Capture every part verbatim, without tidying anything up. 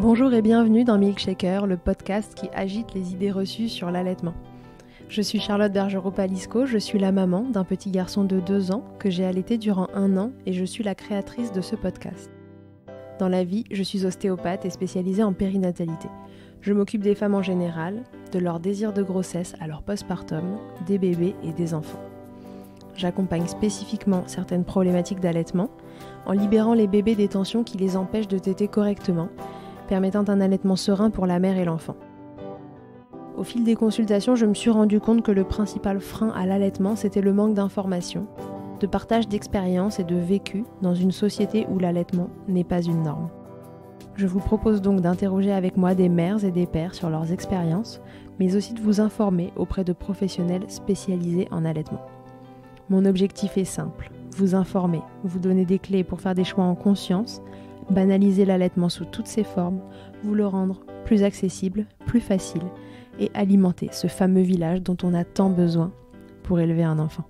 Bonjour et bienvenue dans Milkshaker, le podcast qui agite les idées reçues sur l'allaitement. Je suis Charlotte Bergerot-Palisco, je suis la maman d'un petit garçon de deux ans que j'ai allaité durant un an et je suis la créatrice de ce podcast. Dans la vie, je suis ostéopathe et spécialisée en périnatalité. Je m'occupe des femmes en général, de leur désir de grossesse à leur postpartum, des bébés et des enfants. J'accompagne spécifiquement certaines problématiques d'allaitement en libérant les bébés des tensions qui les empêchent de téter correctement, permettant un allaitement serein pour la mère et l'enfant. Au fil des consultations, je me suis rendu compte que le principal frein à l'allaitement, c'était le manque d'informations, de partage d'expériences et de vécu dans une société où l'allaitement n'est pas une norme. Je vous propose donc d'interroger avec moi des mères et des pères sur leurs expériences, mais aussi de vous informer auprès de professionnels spécialisés en allaitement. Mon objectif est simple, vous informer, vous donner des clés pour faire des choix en conscience, banaliser l'allaitement sous toutes ses formes, vous le rendre plus accessible, plus facile et alimenter ce fameux village dont on a tant besoin pour élever un enfant.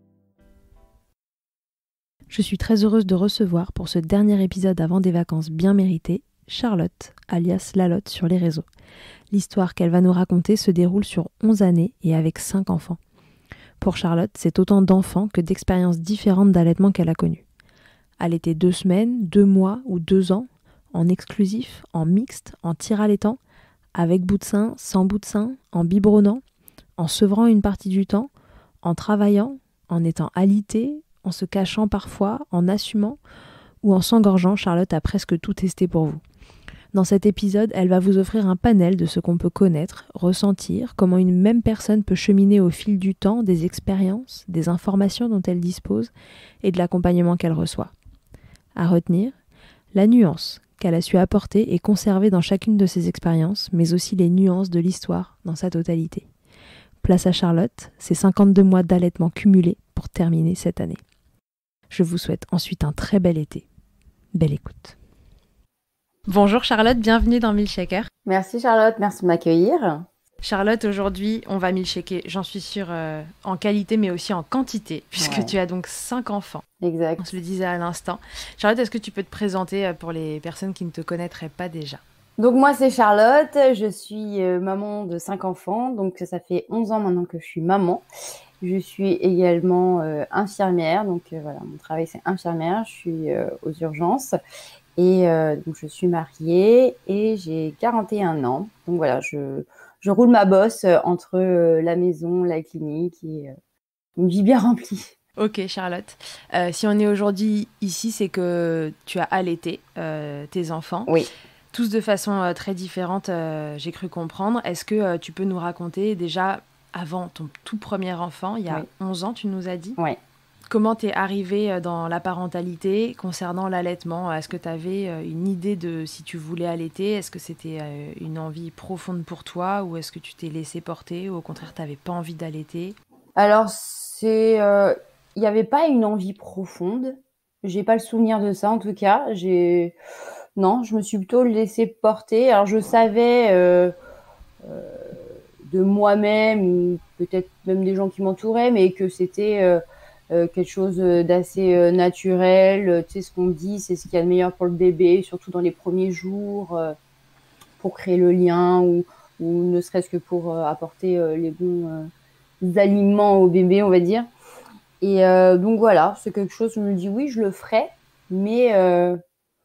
Je suis très heureuse de recevoir pour ce dernier épisode avant des vacances bien méritées, Charlotte, alias Lalotte sur les réseaux. L'histoire qu'elle va nous raconter se déroule sur onze années et avec cinq enfants. Pour Charlotte, c'est autant d'enfants que d'expériences différentes d'allaitement qu'elle a connues. Allaiter deux semaines, deux mois ou deux ans, en exclusif, en mixte, en tir allaitant, avec bout de sein, sans bout de sein, en biberonnant, en sevrant une partie du temps, en travaillant, en étant alitée, en se cachant parfois, en assumant ou en s'engorgeant, Charlotte a presque tout testé pour vous. Dans cet épisode, elle va vous offrir un panel de ce qu'on peut connaître, ressentir, comment une même personne peut cheminer au fil du temps des expériences, des informations dont elle dispose et de l'accompagnement qu'elle reçoit. À retenir, la nuance qu'elle a su apporter et conserver dans chacune de ses expériences, mais aussi les nuances de l'histoire dans sa totalité. Place à Charlotte, ses cinquante-deux mois d'allaitement cumulés pour terminer cette année. Je vous souhaite ensuite un très bel été. Belle écoute. Bonjour Charlotte, bienvenue dans Milkshaker. Merci Charlotte, merci de m'accueillir. Charlotte, aujourd'hui, on va milkshaker, j'en suis sûre, euh, en qualité mais aussi en quantité, puisque ouais. Tu as donc cinq enfants. Exact. On se le disait à l'instant. Charlotte, est-ce que tu peux te présenter pour les personnes qui ne te connaîtraient pas déjà ? Donc moi, c'est Charlotte, je suis euh, maman de cinq enfants, donc ça fait onze ans maintenant que je suis maman. Je suis également euh, infirmière, donc euh, voilà, mon travail c'est infirmière, je suis euh, aux urgences. Et euh, donc je suis mariée et j'ai quarante et un ans. Donc voilà, je, je roule ma bosse entre euh, la maison, la clinique et euh, une vie bien remplie. Ok Charlotte, euh, si on est aujourd'hui ici, c'est que tu as allaité euh, tes enfants. Oui. Tous de façon euh, très différente, euh, j'ai cru comprendre. Est-ce que euh, tu peux nous raconter déjà, avant ton tout premier enfant, il y a oui. onze ans, tu nous as dit ? Oui. Comment t'es arrivée dans la parentalité concernant l'allaitement ? Est-ce que tu avais une idée de si tu voulais allaiter ? Est-ce que c'était une envie profonde pour toi ou est-ce que tu t'es laissée porter ou au contraire tu n'avais pas envie d'allaiter ? Alors, c'est, euh, il n'y avait pas une envie profonde. J'ai pas le souvenir de ça en tout cas. J'ai... Non, je me suis plutôt laissée porter. Alors, je savais euh, euh, de moi-même, peut-être même des gens qui m'entouraient, mais que c'était... Euh, Euh, quelque chose d'assez euh, naturel, tu sais ce qu'on dit, c'est ce qu'il y a de meilleur pour le bébé, surtout dans les premiers jours, euh, pour créer le lien ou, ou ne serait-ce que pour euh, apporter euh, les bons euh, aliments au bébé, on va dire. Et euh, donc voilà, c'est quelque chose, je me dis oui, je le ferai, mais euh,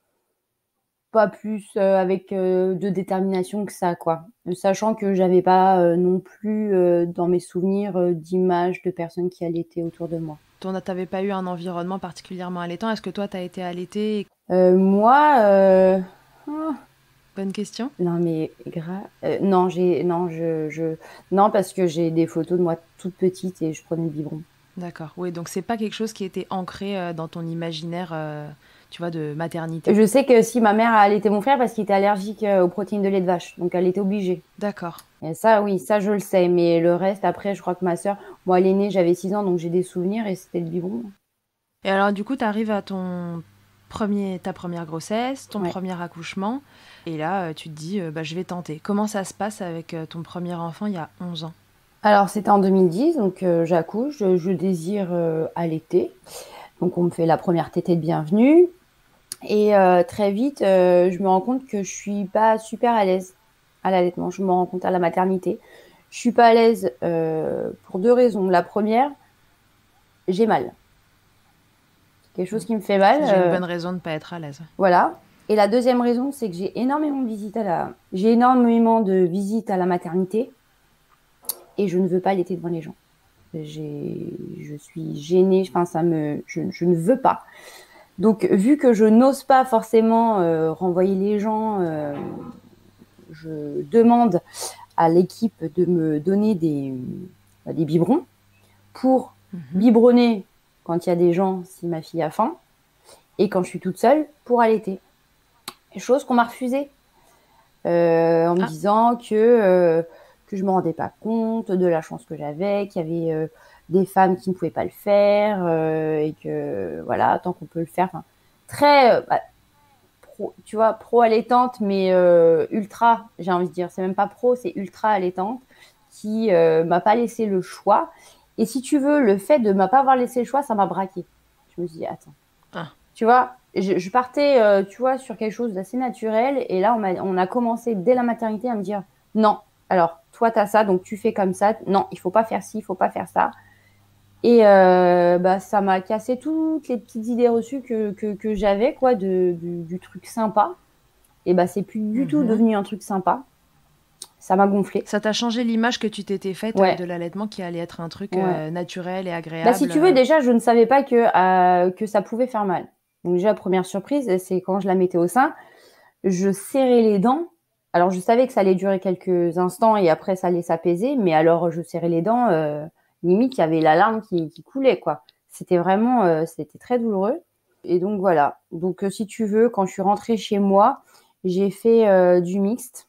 pas plus euh, avec euh, de détermination que ça, quoi. Sachant que j'avais pas euh, non plus euh, dans mes souvenirs euh, d'images de personnes qui allaitaient autour de moi. Tu n'avais pas eu un environnement particulièrement allaitant. Est-ce que toi, tu as été allaitée ? euh, Moi... Euh... Oh. Bonne question. Non, mais grave... Euh, non, j'ai... non, je, je... non, parce que j'ai des photos de moi toute petite et je prenais le biberon. D'accord. Oui, donc c'est pas quelque chose qui était ancré euh, dans ton imaginaire, euh, tu vois, de maternité. Je sais que si ma mère a allaité mon frère parce qu'il était allergique aux protéines de lait de vache. Donc, elle était obligée. D'accord. Et ça, oui, ça, je le sais. Mais le reste, après, je crois que ma sœur... Moi, elle est née, j'avais six ans, donc j'ai des souvenirs et c'était le biberon. Et alors, du coup, tu arrives à ton premier, ta première grossesse, ton ouais. premier accouchement. Et là, tu te dis, euh, bah, je vais tenter. Comment ça se passe avec euh, ton premier enfant il y a onze ans ? Alors, c'était en deux mille dix, donc euh, j'accouche, je, je désire euh, allaiter. Donc, on me fait la première tétée de bienvenue. Et euh, très vite, euh, je me rends compte que je suis pas super à l'aise à l'allaitement. Je me rends compte à la maternité. Je suis pas à l'aise euh, pour deux raisons. La première, j'ai mal. C'est quelque chose qui me fait C'est mal. déjà une euh, bonne raison de ne pas être à l'aise. voilà. Et la deuxième raison, c'est que j'ai énormément de visites à la, j'ai énormément de visites à la maternité et je ne veux pas allaiter devant les gens. J'ai, je suis gênée. Enfin, ça me, je, je ne veux pas. Donc, vu que je n'ose pas forcément euh, renvoyer les gens, euh, je demande à l'équipe de me donner des, euh, des biberons pour Mhm. biberonner quand il y a des gens, si ma fille a faim, et quand je suis toute seule, pour allaiter. Chose qu'on m'a refusée, euh, en me Ah. disant que, euh, que je ne me rendais pas compte de la chance que j'avais, qu'il y avait euh, des femmes qui ne pouvaient pas le faire, euh, et que, voilà, tant qu'on peut le faire, enfin, très... Euh, bah, Pro, tu vois, pro allaitante, mais euh, ultra, j'ai envie de dire, c'est même pas pro, c'est ultra allaitante, qui euh, m'a pas laissé le choix. Et si tu veux, le fait de m'a pas avoir laissé le choix, ça m'a braqué. Je me suis dit, attends, Ah. tu vois, je, je partais, euh, tu vois, sur quelque chose d'assez naturel, et là, on a, on a commencé dès la maternité à me dire, non, alors, toi, t'as ça, donc tu fais comme ça, non, il faut pas faire ci, il faut pas faire ça. Et euh, bah, ça m'a cassé toutes les petites idées reçues que, que, que j'avais, quoi, de, du, du truc sympa. Et bah, c'est plus du tout Mhm. devenu un truc sympa. Ça m'a gonflé. Ça t'a changé l'image que tu t'étais faite Ouais. de l'allaitement qui allait être un truc Ouais. euh, naturel et agréable. Bah, si tu veux, déjà, je ne savais pas que, euh, que ça pouvait faire mal. Donc déjà, première surprise, c'est quand je la mettais au sein, je serrais les dents. Alors, je savais que ça allait durer quelques instants et après, ça allait s'apaiser. Mais alors, je serrais les dents, euh, limite, il y avait la larme qui, qui coulait, quoi. C'était vraiment, euh, c'était très douloureux. Et donc, voilà. Donc, euh, si tu veux, quand je suis rentrée chez moi, j'ai fait euh, du mixte.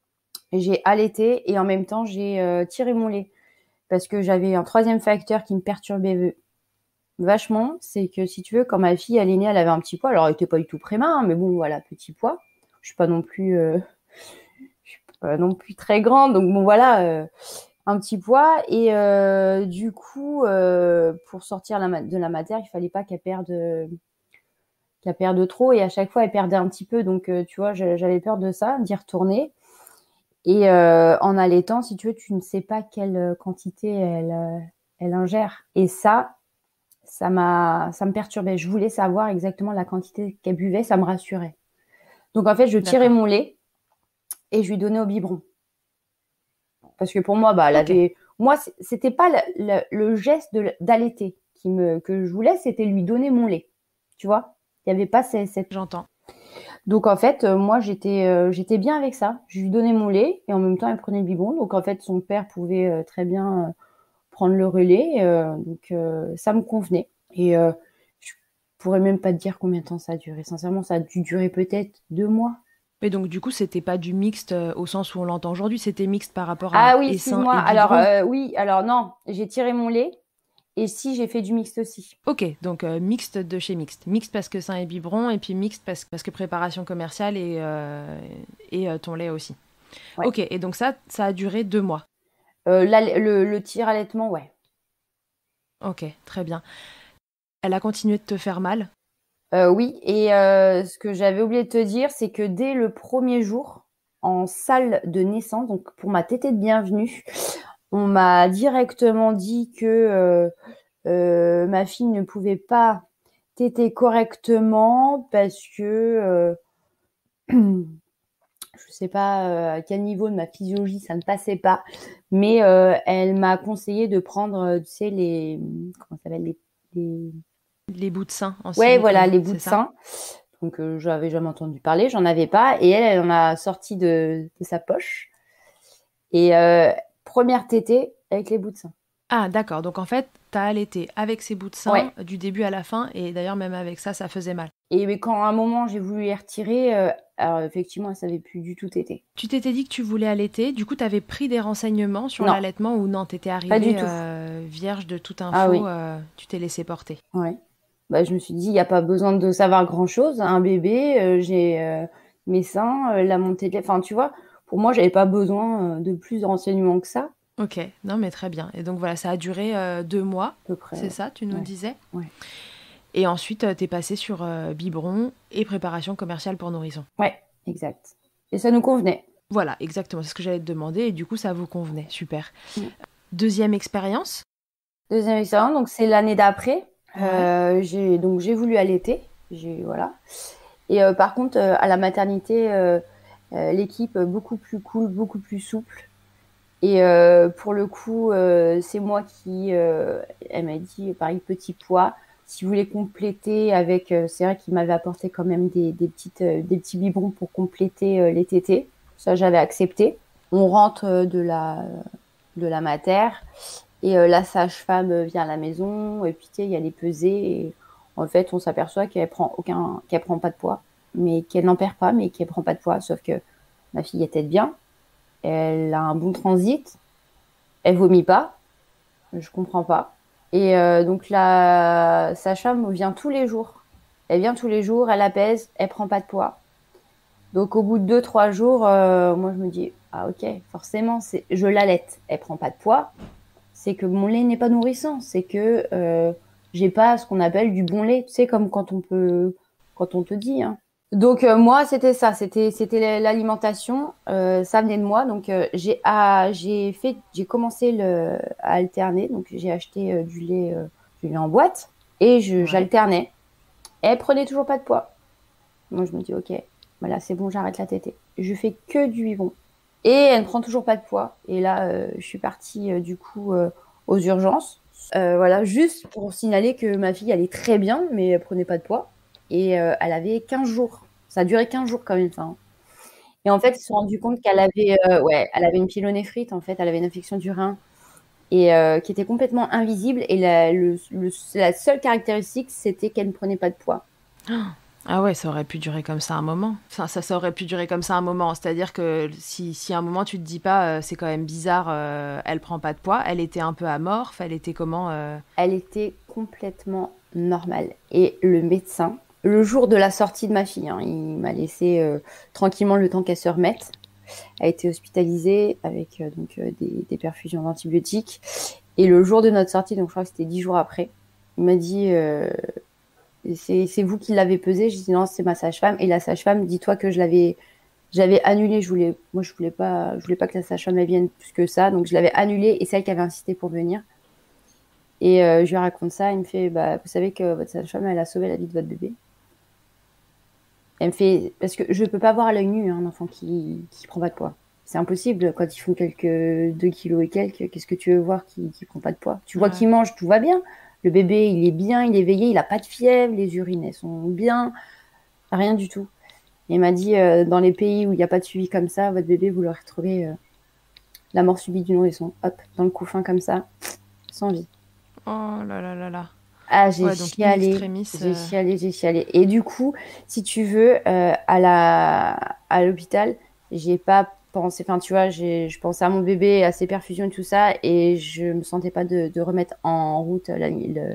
J'ai allaité et en même temps, j'ai euh, tiré mon lait. Parce que j'avais un troisième facteur qui me perturbait vachement. C'est que, si tu veux, quand ma fille, elle est née, elle avait un petit poids. Alors, elle était pas du tout préma, hein, mais bon, voilà, petit poids. Je suis pas non plus... Euh, je suis pas non plus très grande. Donc, bon, voilà, euh, un petit poids. Et euh, du coup, euh, pour sortir la, de la matière, il fallait pas qu'elle perde... Euh, qu'elle perde trop. Et à chaque fois, elle perdait un petit peu. Donc, euh, tu vois, j'avais peur de ça, d'y retourner. Et euh, en allaitant, si tu veux, tu ne sais pas quelle quantité elle, euh, elle ingère. Et ça, ça m'a, ça me perturbait. Je voulais savoir exactement la quantité qu'elle buvait, ça me rassurait. Donc en fait, je tirais D'accord. mon lait et je lui donnais au biberon. Parce que pour moi, bah, elle Ok. avait, moi, c'était pas le, le, le geste de, d'allaiter qui me, que je voulais, c'était lui donner mon lait. Tu vois, il n'y avait pas cette, cette... J'entends. Donc en fait, euh, moi j'étais euh, j'étais bien avec ça. Je lui donnais mon lait et en même temps elle prenait le biberon. Donc en fait son père pouvait euh, très bien euh, prendre le relais. Euh, donc euh, ça me convenait. Et euh, je pourrais même pas te dire combien de temps ça a duré. Sincèrement, ça a dû durer peut-être deux mois. Mais donc du coup, c'était pas du mixte euh, au sens où on l'entend aujourd'hui, c'était mixte par rapport Ah à oui, essaim excuse-moi. et Alors biberon. euh, oui, alors non, j'ai tiré mon lait et si j'ai fait du mixte aussi. Ok, donc euh, mixte de chez mixte. Mixte parce que sein et biberon, et puis mixte parce, parce que préparation commerciale et, euh, et euh, ton lait aussi. Ouais. Ok, et donc ça, ça a duré deux mois. Euh, là, le, le tir allaitement, ouais. Ok, très bien. Elle a continué de te faire mal? Euh, oui, et euh, ce que j'avais oublié de te dire, c'est que dès le premier jour, en salle de naissance, donc pour ma tétée de bienvenue, on m'a directement dit que euh, euh, ma fille ne pouvait pas téter correctement parce que euh, je sais pas euh, à quel niveau de ma physiologie ça ne passait pas, mais euh, elle m'a conseillé de prendre, tu sais, les comment ça s'appelle les, les... Les bouts de sein en ouais, silicone, voilà, les bouts c'est de ça? sein. Donc, euh, j'avais jamais entendu parler, j'en avais pas. Et elle, elle en a sorti de, de sa poche. Et euh, première tétée avec les bouts de sein. Ah, d'accord. Donc en fait, t'as allaité avec ces bouts de sein Ouais. du début à la fin, et d'ailleurs même avec ça, ça faisait mal. Et mais quand à un moment j'ai voulu les retirer, euh, alors effectivement, elle savait plus du tout téter. Tu t'étais dit que tu voulais allaiter, du coup, t'avais pris des renseignements sur Non, l'allaitement ou non, t'étais pas du arrivée tout. euh, vierge de toute info, Ah oui. euh, tu t'es laissé porter. Ouais. Bah, je me suis dit, il n'y a pas besoin de savoir grand-chose. Un bébé, euh, j'ai euh, mes seins, euh, la montée de lait. Enfin, tu vois, pour moi, j'avais pas besoin euh, de plus de renseignements que ça. Ok, non mais très bien. Et donc voilà, ça a duré euh, deux mois, À peu près, c'est ouais. ça, tu nous Ouais. disais? Ouais. Et ensuite, euh, t'es passée sur euh, biberon et préparation commerciale pour nourrissons. Ouais, exact. Et ça nous convenait. Voilà, exactement, c'est ce que j'allais te demander. Et du coup, ça vous convenait, super. Mm. Deuxième expérience. Deuxième expérience, donc c'est l'année d'après. Ouais. Euh, j'ai, donc j'ai voulu allaiter. J'ai, voilà. Et euh, par contre, euh, à la maternité, euh, euh, l'équipe beaucoup plus cool, beaucoup plus souple. Et euh, pour le coup, euh, c'est moi qui, euh, elle m'a dit, pareil, petit poids. Si vous voulez compléter avec, euh, c'est vrai qu'il m'avait apporté quand même des, des petites, euh, des petits biberons pour compléter euh, les tétés. Ça, j'avais accepté. On rentre euh, de la, de la mater et euh, la sage-femme vient à la maison et puis tu sais, il y a les pesées et en fait, on s'aperçoit qu'elle prend aucun, qu'elle prend pas de poids, mais qu'elle n'en perd pas, mais qu'elle prend pas de poids. Sauf que ma fille est bien, elle a un bon transit, elle vomit pas, je comprends pas. Et euh, donc la sage-femme vient tous les jours. Elle vient tous les jours, elle apaise, elle prend pas de poids. Donc au bout de deux trois jours, euh, moi je me dis ah ok, forcément c'est, je l'allaite, elle prend pas de poids. C'est que mon lait n'est pas nourrissant, c'est que euh, j'ai pas ce qu'on appelle du bon lait, tu sais comme quand on peut, quand on te dit. Hein. Donc euh, moi c'était ça, c'était c'était l'alimentation, euh, ça venait de moi. Donc euh, j'ai ah, j'ai fait, j'ai commencé le, à alterner, donc j'ai acheté euh, du lait, euh, du lait en boîte et je, Ouais. j'alternais. Et elle prenait toujours pas de poids. Moi je me dis ok, voilà c'est bon, j'arrête la tétée. Je fais que du biberon. Et elle ne prend toujours pas de poids. Et là, euh, je suis partie euh, du coup euh, aux urgences. Euh, voilà, juste pour signaler que ma fille allait très bien, mais elle prenait pas de poids. Et euh, elle avait quinze jours. Ça a duré quinze jours quand même, ça. Hein. Et en fait, ils se sont rendus compte qu'elle avait, euh, ouais, elle avait une pyélonéphrite. En fait, elle avait une infection du rein et euh, qui était complètement invisible. Et la, le, le, la seule caractéristique, c'était qu'elle ne prenait pas de poids. Ah ouais, ça aurait pu durer comme ça un moment. Enfin, ça, ça aurait pu durer comme ça un moment. C'est-à-dire que si, si à un moment tu te dis pas, euh, c'est quand même bizarre, euh, elle prend pas de poids, elle était un peu amorphe, elle était comment euh... Elle était complètement normale. Et le médecin, le jour de la sortie de ma fille, hein, il m'a laissé euh, tranquillement le temps qu'elle se remette. Elle a été hospitalisée avec euh, donc euh, des, des perfusions d'antibiotiques. Et le jour de notre sortie, donc je crois que c'était dix jours après, il m'a dit euh, c'est, c'est vous qui l'avez pesée. J'ai dit non, c'est ma sage-femme. Et la sage-femme, dis-toi que je l'avais, j'avais annulé. Je voulais, moi, je voulais pas, je voulais pas que la sage-femme elle vienne plus que ça, donc je l'avais annulée. Et c'est elle qui avait insisté pour venir. Et euh, je lui raconte ça. Il me fait, bah, vous savez que votre sage-femme, elle a sauvé la vie de votre bébé. Elle me fait, parce que je peux pas voir à l'œil nu hein, un enfant qui qui prend pas de poids. C'est impossible. Quand ils font quelques deux kilos et quelques, qu'est-ce que tu veux voir qui qui prend pas de poids? Tu vois Ouais. qu'il mange, tout va bien. Le bébé, il est bien, il est éveillé, il a pas de fièvre, les urines elles sont bien, rien du tout. Et il m'a dit, euh, dans les pays où il n'y a pas de suivi comme ça, votre bébé, vous l'aurez retrouvé euh, la mort subite du nourrisson, hop, dans le couffin comme ça, sans vie. Oh là là là là. Ah, j'ai Ouais, donc in chialé, extremis. j'ai euh, chialé, j'ai chialé. Et du coup, si tu veux, euh, à la, à l'hôpital, j'ai pas pensé, enfin, tu vois, j'ai, je pensais à mon bébé, à ses perfusions et tout ça, et je me sentais pas de, de remettre en route la, le,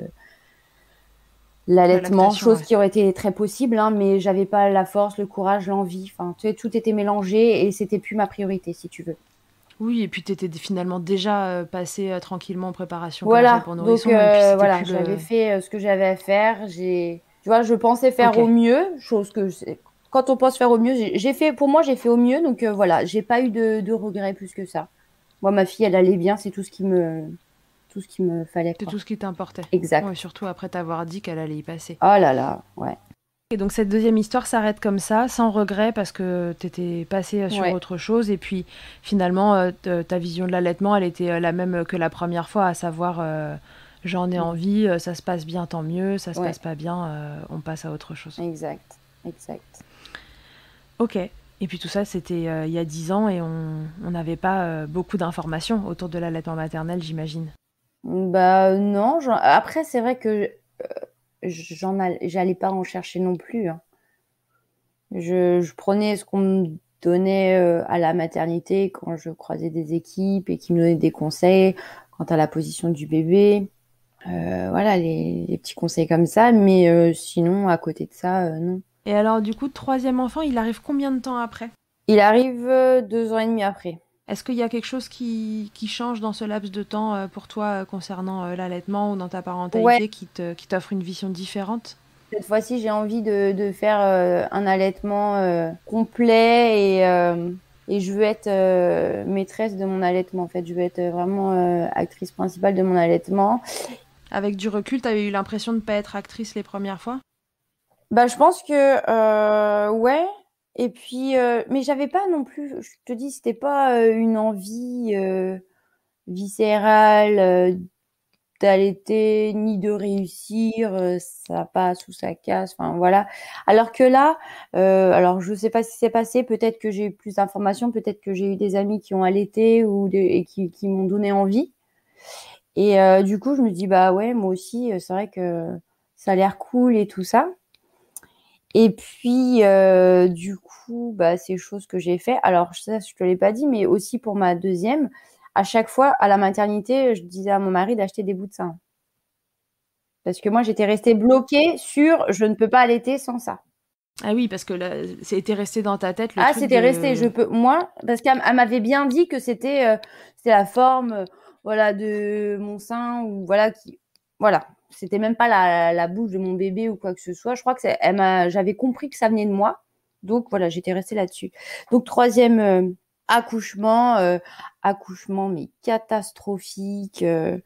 La l'allaitement, lactation, chose ouais. qui aurait été très possible, hein, mais j'avais pas la force, le courage, l'envie, enfin, tu sais, tout était mélangé et c'était plus ma priorité, si tu veux. Oui, et puis t'étais finalement déjà euh, passé euh, tranquillement en préparation commerciale Voilà, pour donc nourrisson, et puis euh, c'était voilà, plus j'avais le... fait euh, ce que j'avais à faire. J'ai, tu vois, je pensais faire Ok. au mieux, chose que je- quand on pense faire au mieux, j'ai j'ai fait, pour moi, j'ai fait au mieux, donc euh, voilà, j'ai pas eu de, de regrets plus que ça. Moi, ma fille, elle allait bien, c'est tout ce qui me, tout ce qui me fallait, C'est quoi. tout ce qui t'importait. Ouais, Exact. surtout après t'avoir dit qu'elle allait y passer. Oh là là, ouais, Et donc cette deuxième histoire s'arrête comme ça, sans regret, parce que t'étais passé euh, sur ouais, autre chose. Et puis finalement, euh, t- ta vision de l'allaitement, elle était euh, la même que la première fois, à savoir euh, j'en ai envie, euh, ça se passe bien, tant mieux, ça se ouais, passe pas bien, euh, on passe à autre chose. exact, exact. Ok. Et puis tout ça, c'était euh, il y a dix ans et on on n'avait pas euh, beaucoup d'informations autour de l'allaitement maternel, j'imagine. Bah non, j'en- après c'est vrai que j'en all- j'allais pas en chercher non plus. Hein. Je, je prenais ce qu'on me donnait euh, à la maternité quand je croisais des équipes et qui me donnaient des conseils quant à la position du bébé. Euh, voilà, les, les petits conseils comme ça. Mais euh, sinon, à côté de ça, euh, non. Et alors, du coup, troisième enfant, il arrive combien de temps après? Il arrive euh, deux ans et demi après. Est-ce qu'il y a quelque chose qui, qui change dans ce laps de temps euh, pour toi euh, concernant euh, l'allaitement ou dans ta Ouais, parentalité qui te, qui t'offre une vision différente? cette fois-ci, j'ai envie de, de faire euh, un allaitement euh, complet et, euh, et je veux être euh, maîtresse de mon allaitement. En fait, je veux être vraiment euh, actrice principale de mon allaitement. Avec du recul, tu avais eu l'impression de ne pas être actrice les premières fois? Bah, je pense que euh, ouais. Et puis, euh, mais j'avais pas non plus. Je te dis, c'était pas euh, une envie euh, viscérale euh, d'allaiter ni de réussir. euh, ça passe ou ça casse. Enfin voilà. Alors que là, euh, alors je sais pas ce qui s'est passé. Peut-être que j'ai eu plus d'informations. Peut-être que j'ai eu des amis qui ont allaité ou des, et qui, qui m'ont donné envie. Et euh, du coup, je me dis bah ouais, moi aussi, euh, c'est vrai que ça a l'air cool et tout ça. Et puis, euh, du coup, bah, c'est choses que j'ai fait. Alors, ça, je te l'ai pas dit, mais aussi pour ma deuxième, à chaque fois, à la maternité, je disais à mon mari d'acheter des bouts de sein. Parce que moi, j'étais restée bloquée sur je ne peux pas allaiter sans ça. Ah oui, parce que là, c'était resté dans ta tête le Ah, truc c'était resté, de... je peux, moi, parce qu'elle elle m'avait bien dit que c'était, euh, c'était la forme, euh, voilà, de mon sein ou voilà qui, voilà. C'était même pas la, la bouche de mon bébé ou quoi que ce soit. Je crois que c'est, elle m'a, j'avais compris que ça venait de moi. Donc voilà, j'étais restée là-dessus. Donc troisième euh, accouchement, euh, accouchement mais catastrophique, euh,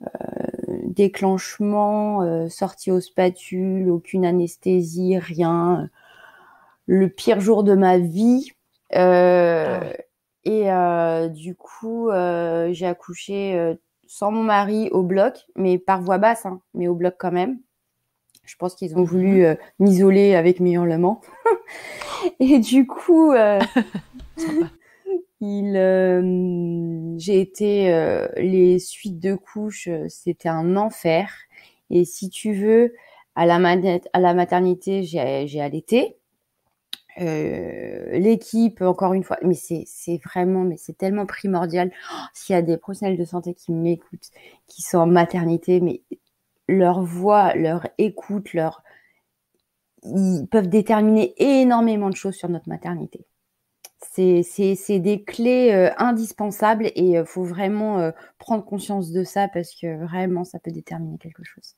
déclenchement, euh, sortie aux spatules, aucune anesthésie, rien. Le pire jour de ma vie. Ah Euh, ouais. et euh, du coup, euh, j'ai accouché euh, sans mon mari au bloc, mais par voie basse, hein, mais au bloc quand même. Je pense qu'ils ont Mhm. voulu euh, m'isoler avec mes hurlements. Et du coup, euh, Sympa. il, euh, j'ai été euh, les suites de couches, euh, c'était un enfer. Et si tu veux, à la, mater- à la maternité, j'ai, j'ai allaité. Euh, l'équipe, encore une fois, mais c'est c'est vraiment, mais c'est tellement primordial. Oh, s'il y a des professionnels de santé qui m'écoutent, qui sont en maternité, mais leur voix, leur écoute, leur, ils peuvent déterminer énormément de choses sur notre maternité. C'est c'est c'est des clés euh, indispensables et euh, faut vraiment euh, prendre conscience de ça parce que vraiment ça peut déterminer quelque chose.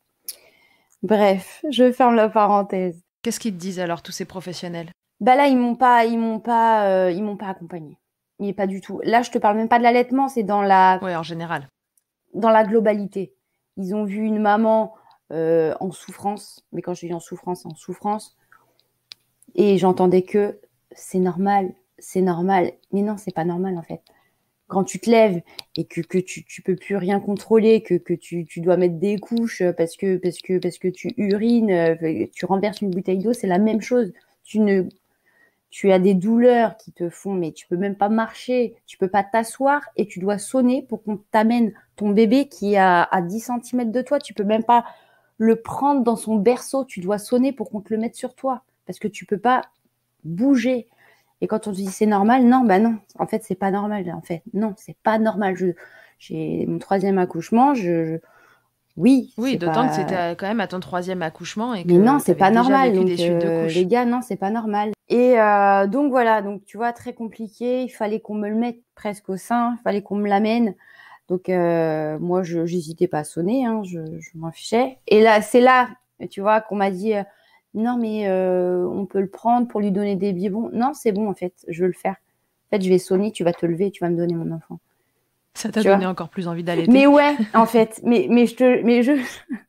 Bref, je ferme la parenthèse. Qu'est-ce qu'ils te disent alors, tous ces professionnels? Bah là, ils m'ont pas, ils m'ont pas, euh, ils m'ont pas accompagnée. Mais pas du tout. Là, je te parle même pas de l'allaitement, c'est dans la, Ouais, en général. dans la globalité. Ils ont vu une maman euh, en souffrance, mais quand je dis en souffrance, en souffrance, et j'entendais que c'est normal, c'est normal. Mais non, c'est pas normal en fait. Quand tu te lèves et que, que tu, tu peux plus rien contrôler, que, que tu, tu dois mettre des couches parce que, parce que, parce que tu urines, euh, tu renverses une bouteille d'eau, c'est la même chose. Tu ne tu as des douleurs qui te font, mais tu peux même pas marcher, tu peux pas t'asseoir et tu dois sonner pour qu'on t'amène ton bébé qui est à, à dix centimètres de toi. Tu peux même pas le prendre dans son berceau, tu dois sonner pour qu'on te le mette sur toi parce que tu peux pas bouger. Et quand on te dit c'est normal, non, bah non, en fait c'est pas normal. En fait, non, c'est pas normal. Je, j'ai mon troisième accouchement, je, je oui, Oui, c'est d'autant que pas. c'était à- quand même à ton troisième accouchement et Mais non, que tu c'est avais pas déjà normal. vécu des Donc suites de euh, les couches. gars, non, c'est pas normal. Et euh, donc voilà, donc tu vois, très compliqué. Il fallait qu'on me le mette presque au sein. Il fallait qu'on me l'amène. Donc euh, moi, je j'hésitais pas à sonner. Hein, je, je m'en fichais. Et là, c'est là, tu vois, qu'on m'a dit euh, non, mais euh, on peut le prendre pour lui donner des biberons. Non, c'est bon en fait, je veux le faire. En fait, je vais sonner, tu vas te lever, tu vas me donner mon enfant. Ça t'a Tu donné vois. encore plus envie Mais d'allaiter. ouais, en fait, mais mais je te, mais je,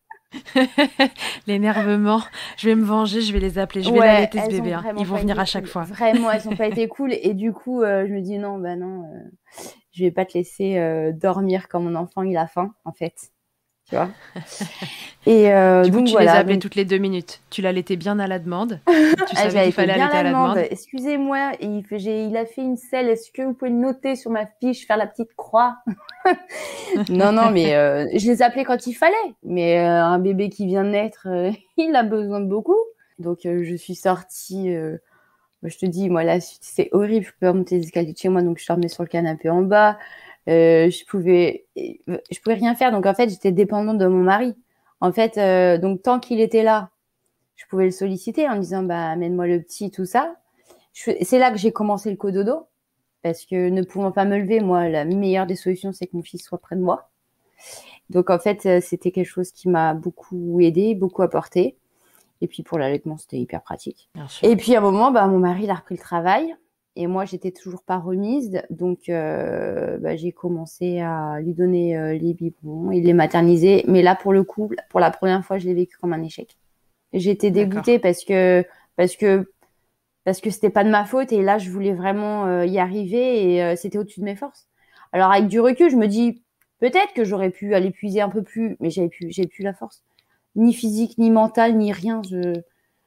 L'énervement. Je vais me venger, je vais les appeler, je vais ouais, l'allaiter ce elles ont bébé, hein. Ils vraiment vont pas venir été à chaque cool. fois. Vraiment, elles ont pas été cool. Et du coup, euh, je me dis non, bah non, euh, je vais pas te laisser euh, dormir quand mon enfant il a faim, en fait. Tu vois. Et euh, Du coup, donc tu les as voilà. appelés Donc toutes les deux minutes. Tu l'allaitais bien à la demande. Tu ah, savais j'avais qu'il fait fallait bien allaiter à la la demande. demande. Excusez-moi, et il, fait, j'ai, il a fait une selle. Est-ce que vous pouvez noter sur ma fiche, faire la petite croix? Non, non, mais euh, je les appelais quand il fallait. Mais euh, un bébé qui vient de naître, euh, il a besoin de beaucoup. Donc euh, je suis sortie. Euh, je te dis, moi, la suite, c'est horrible. Je pouvais pas monter les escaliers de chez moi, donc je dormais sur le canapé en bas. Euh, je pouvais, je pouvais rien faire. Donc, en fait, j'étais dépendante de mon mari. En fait, euh, donc, tant qu'il était là, je pouvais le solliciter en disant, bah, amène-moi le petit, tout ça. Je, c'est là que j'ai commencé le cododo. parce que ne pouvant pas me lever, moi, la meilleure des solutions, c'est que mon fils soit près de moi. Donc, en fait, c'était quelque chose qui m'a beaucoup aidé, beaucoup apporté. Et puis, pour l'allaitement, c'était hyper pratique. Bien sûr. Et puis, à un moment, bah, mon mari, il a repris le travail. Et moi, j'étais toujours pas remise. Donc, euh, bah, j'ai commencé à lui donner euh, les biberons et les materniser. Mais là, pour le coup, pour la première fois, je l'ai vécu comme un échec. J'étais dégoûtée D'accord. parce que, parce que, parce que c'était pas de ma faute. Et là, je voulais vraiment euh, y arriver et euh, c'était au-dessus de mes forces. Alors, avec du recul, je me dis, peut-être que j'aurais pu aller puiser un peu plus, mais j'avais plus, j'avais plus la force. Ni physique, ni mentale, ni rien. Je...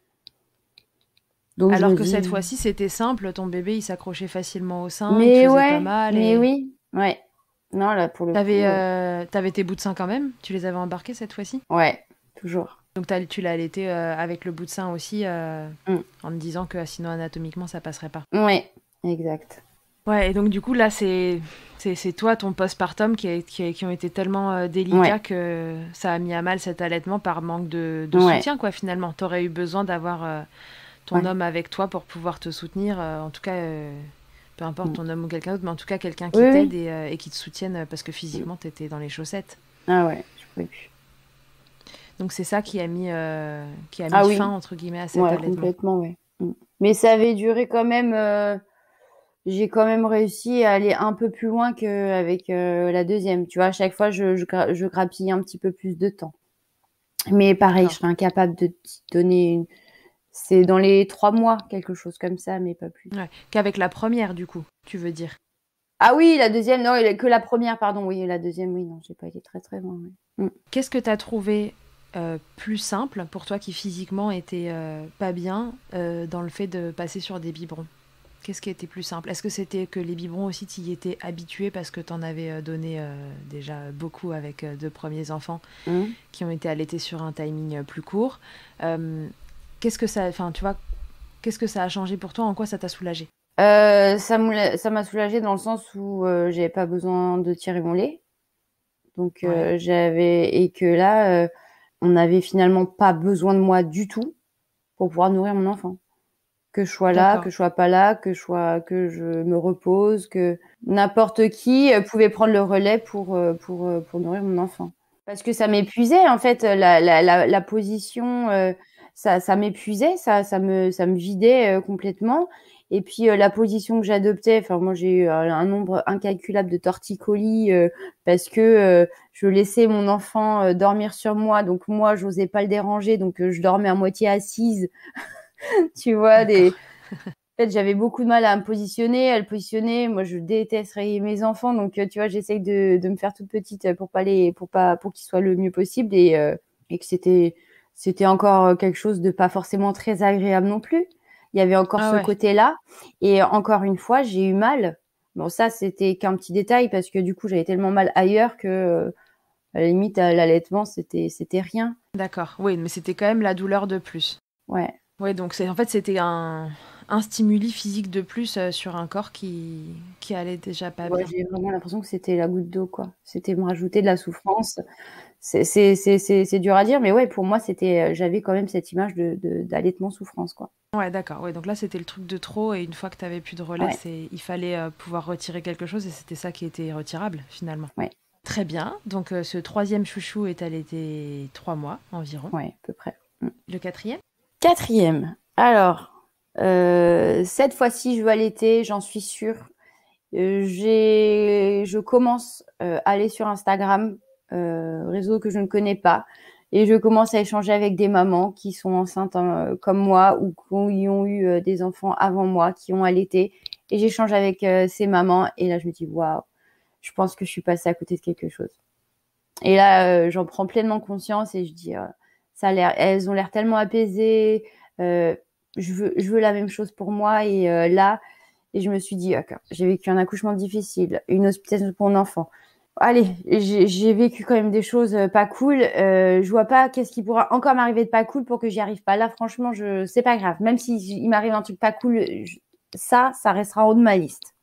Donc, je Alors me que cette dis, fois-ci, c'était simple, ton bébé, il s'accrochait facilement au sein, il te mais faisait pas ouais, mal mais et... oui, ouais. Non, là, pour le T'avais, coup, euh, euh, t'avais tes bouts de sein quand même? Tu les avais embarqués cette fois-ci? ouais, toujours. Donc t'as- tu l'as allaité euh, avec le bout de sein aussi, euh, Mm. en te disant que sinon anatomiquement ça passerait pas. Ouais, exact. Ouais, et donc du coup là c'est c'est, c'est toi ton postpartum qui, a- qui, a- qui ont été tellement euh, délicats Ouais, que ça a mis à mal cet allaitement par manque de, de ouais, soutien quoi finalement. T'aurais eu besoin d'avoir euh, ton ouais. homme avec toi pour pouvoir te soutenir, euh, en tout cas euh, peu importe Mm. ton homme ou quelqu'un d'autre, mais en tout cas quelqu'un Oui, qui t'aide oui. et, euh, et qui te soutienne euh, parce que Mm. physiquement t'étais dans les chaussettes. Ah ouais, je pouvais plus. Donc c'est ça qui a mis euh, qui a Ah mis fin oui, entre guillemets à cet ouais, allaitement. complètement, ouais. Mm. Mais ça avait duré quand même. euh, J'ai quand même réussi à aller un peu plus loin qu'avec euh, la deuxième. Tu vois, à chaque fois, je, je, gra- je grappille un petit peu plus de temps. Mais pareil, je D'accord. serais incapable de te donner une. C'est dans les trois mois, quelque chose comme ça, mais pas plus. Ouais. Qu'avec la première, du coup, tu veux dire. Ah oui, la deuxième, non, il a que la première, pardon. Oui, la deuxième, oui, non, j'ai pas été très très loin. Ouais. Mm. Qu'est-ce que tu as trouvé euh, plus simple pour toi qui physiquement était euh, pas bien euh, dans le fait de passer sur des biberons? Qu'est-ce qui était plus simple? Est-ce que c'était que les biberons aussi, tu y étais habitué parce que tu en avais euh, donné euh, déjà beaucoup avec euh, deux premiers enfants Mm. qui ont été allaités sur un timing euh, plus court? Euh, qu'est-ce que ça, enfin, tu vois, qu'est-ce que ça a changé pour toi? En quoi ça t'a soulagé? Euh, ça m'a ça m'a soulagée dans le sens où euh, j'avais pas besoin de tirer mon lait. Donc Ouais, euh, j'avais et que là, euh, on n'avait finalement pas besoin de moi du tout pour pouvoir nourrir mon enfant. Que je sois là, que d'accord. je sois pas là, que je sois, que je me repose, que n'importe qui euh, pouvait prendre le relais pour euh, pour euh, pour nourrir mon enfant. Parce que ça m'épuisait en fait la la la, la position, euh, ça ça m'épuisait, ça ça me ça me vidait euh, complètement. Et puis euh, la position que j'adoptais, enfin moi j'ai eu euh, un nombre incalculable de torticolis euh, parce que euh, je laissais mon enfant euh, dormir sur moi, donc moi j'osais pas le déranger, donc euh, je dormais à moitié assise, tu vois des D'accord. en fait, j'avais beaucoup de mal à me positionner, à le positionner. Moi, je déteste réveiller mes enfants, donc euh, tu vois, j'essaye de, de me faire toute petite euh, pour pas les, pour pas, pour qu'ils soient le mieux possible et euh, et que c'était, c'était encore euh, quelque chose de pas forcément très agréable non plus. Il y avait encore Ah ce ouais. côté-là et encore une fois, j'ai eu mal. Bon, ça, c'était qu'un petit détail parce que du coup, j'avais tellement mal ailleurs que euh, à la limite, à l'allaitement, c'était, c'était rien. D'accord. Oui, mais c'était quand même la douleur de plus. Ouais. Ouais, donc c'est en fait c'était un, un stimuli physique de plus euh, sur un corps qui, qui allait déjà pas Ouais, bien. j'ai vraiment l'impression que c'était la goutte d'eau, quoi. C'était me rajouter de la souffrance. C'est c'est c'est c'est c'est dur à dire, mais ouais, pour moi, c'était, euh, j'avais quand même cette image de de d'allaitement souffrance, quoi. Ouais, d'accord. Ouais, donc là c'était le truc de trop et une fois que t'avais plus de relais, Ouais, c'est il fallait euh, pouvoir retirer quelque chose et c'était ça qui était retirable finalement. ouais, Très bien. Donc euh, ce troisième chouchou est allaité trois mois environ. ouais, à peu près. Mm. Le quatrième? Quatrième. Alors, euh, cette fois-ci, je vais allaiter, j'en suis sûre. Euh, j'ai, je commence euh, à aller sur Instagram, euh, réseau que je ne connais pas, et je commence à échanger avec des mamans qui sont enceintes hein, comme moi ou qui ont eu euh, des enfants avant moi, qui ont allaité, et j'échange avec euh, ces mamans, et là je me dis waouh, je pense que je suis passée à côté de quelque chose. Et là, euh, j'en prends pleinement conscience et je dis, euh, ça a l'air, elles ont l'air tellement apaisées. Euh, je veux, je veux la même chose pour moi. Et euh, là, et je me suis dit, ok, j'ai vécu un accouchement difficile, une hospitalisation pour mon enfant. Allez, j'ai, j'ai vécu quand même des choses euh, pas cool. Euh, je vois pas qu'est-ce qui pourra encore m'arriver de pas cool pour que j'y arrive pas. Là, franchement, je, c'est pas grave. Même si il m'arrive un truc pas cool, je- ça, ça restera en haut de ma liste.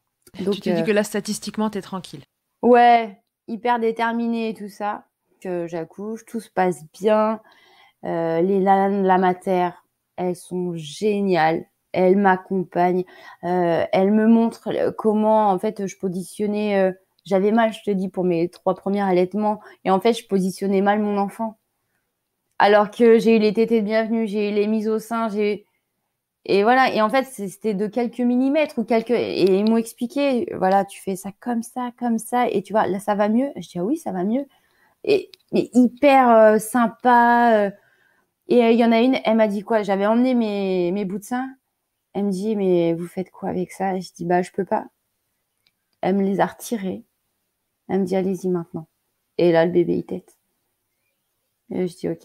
Tu Donc, te dis euh, que là statistiquement t'es tranquille. ouais, hyper déterminée et tout ça. Que j'accouche, tout se passe bien. Euh, les lanes, la mater, elles sont géniales. elle m'accompagne, euh, elle me montre comment en fait je positionnais. Euh, j'avais mal, je te dis, pour mes trois premiers allaitements, et en fait je positionnais mal mon enfant. Alors que j'ai eu les tétées de bienvenue, j'ai eu les mises au sein, j'ai et voilà. Et en fait c'était de quelques millimètres ou quelques et ils m'ont expliqué, voilà, tu fais ça comme ça, comme ça, et tu vois là ça va mieux. Je dis ah oui ça va mieux. Et, et hyper euh, sympa. Euh, et il euh, y en a une, elle m'a dit quoi? J'avais emmené mes mes bouts de sein. Elle me dit, mais vous faites quoi avec ça? Et je dis, bah, je peux pas. Elle me les a retirés. Elle me dit, allez-y maintenant. Et là, le bébé, il tète. Et je dis, ok.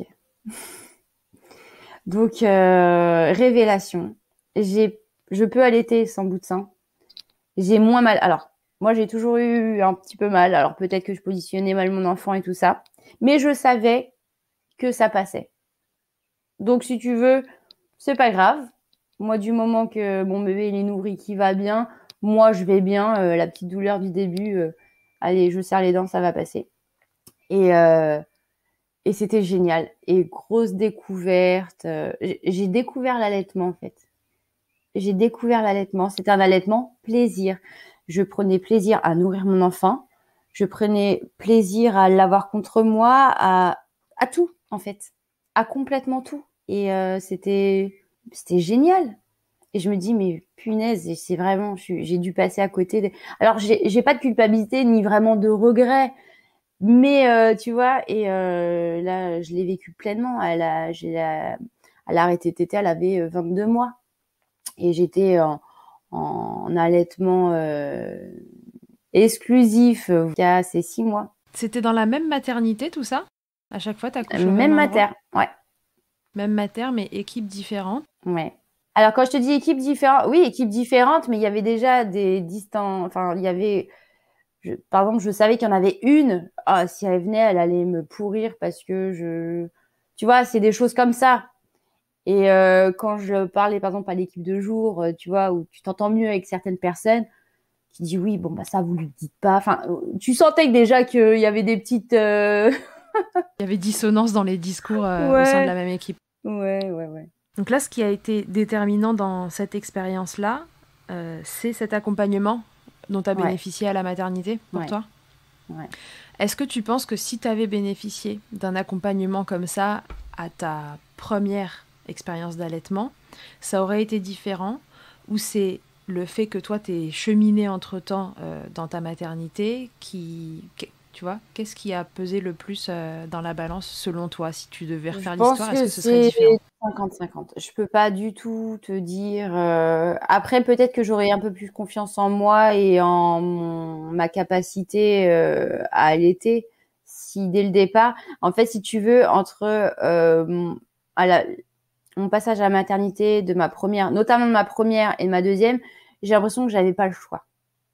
Donc, euh, révélation. J'ai, je peux allaiter sans bout de sein. J'ai moins mal. Alors, moi, j'ai toujours eu un petit peu mal. Alors, peut-être que je positionnais mal mon enfant et tout ça. Mais je savais que ça passait. Donc, si tu veux, c'est pas grave. Moi, du moment que mon bébé il est nourri, qu'il va bien, moi je vais bien. Euh, la petite douleur du début, euh, allez, je serre les dents, ça va passer. Et euh, et c'était génial. Et grosse découverte. Euh, j'ai découvert l'allaitement en fait. J'ai découvert l'allaitement. C'était un allaitement plaisir. Je prenais plaisir à nourrir mon enfant. Je prenais plaisir à l'avoir contre moi, à à tout en fait, à complètement tout. Et euh, c'était c'était génial. Et je me dis, mais punaise, c'est vraiment, j'ai dû passer à côté. De... Alors, j'ai, j'ai pas de culpabilité ni vraiment de regret, mais euh, tu vois, et euh, là, je l'ai vécu pleinement. Elle a, j'ai la, elle a arrêté de téter, elle avait vingt-deux mois. Et j'étais en, en allaitement euh, exclusif jusqu'à ces six mois. C'était dans la même maternité, tout ça? À chaque fois, t'as couché au même même mater, ouais. Même mater, mais équipe différente. Ouais. Alors quand je te dis équipe différente, oui, équipe différente, mais il y avait déjà des distances. Enfin, il y avait, je, par exemple, je savais qu'il y en avait une. Ah, si elle venait, elle allait me pourrir parce que je, tu vois, c'est des choses comme ça. Et euh, quand je parlais, par exemple, à l'équipe de jour, euh, tu vois, où tu t'entends mieux avec certaines personnes, qui dis oui, bon bah ça vous le dites pas. Enfin, tu sentais que déjà qu'il y avait des petites. Euh... Il y avait dissonance dans les discours euh, ouais. au sein de la même équipe. Ouais, ouais, ouais. Donc là, ce qui a été déterminant dans cette expérience-là, euh, c'est cet accompagnement dont tu as bénéficié ouais. à la maternité pour ouais. toi. Ouais. Est-ce que tu penses que si tu avais bénéficié d'un accompagnement comme ça à ta première expérience d'allaitement, ça aurait été différent, ou c'est le fait que toi t'es cheminé entre-temps euh, dans ta maternité qui... Tu vois, qu'est-ce qui a pesé le plus euh, dans la balance selon toi? Si tu devais refaire l'histoire, est-ce que ce serait différent? cinquante cinquante. Je peux pas du tout te dire. Euh... Après, peut-être que j'aurais un peu plus confiance en moi et en mon... ma capacité euh, à allaiter si dès le départ. En fait, si tu veux, entre euh, mon... à la... mon passage à la maternité de ma première, notamment de ma première et de ma deuxième, j'ai l'impression que j'avais pas le choix.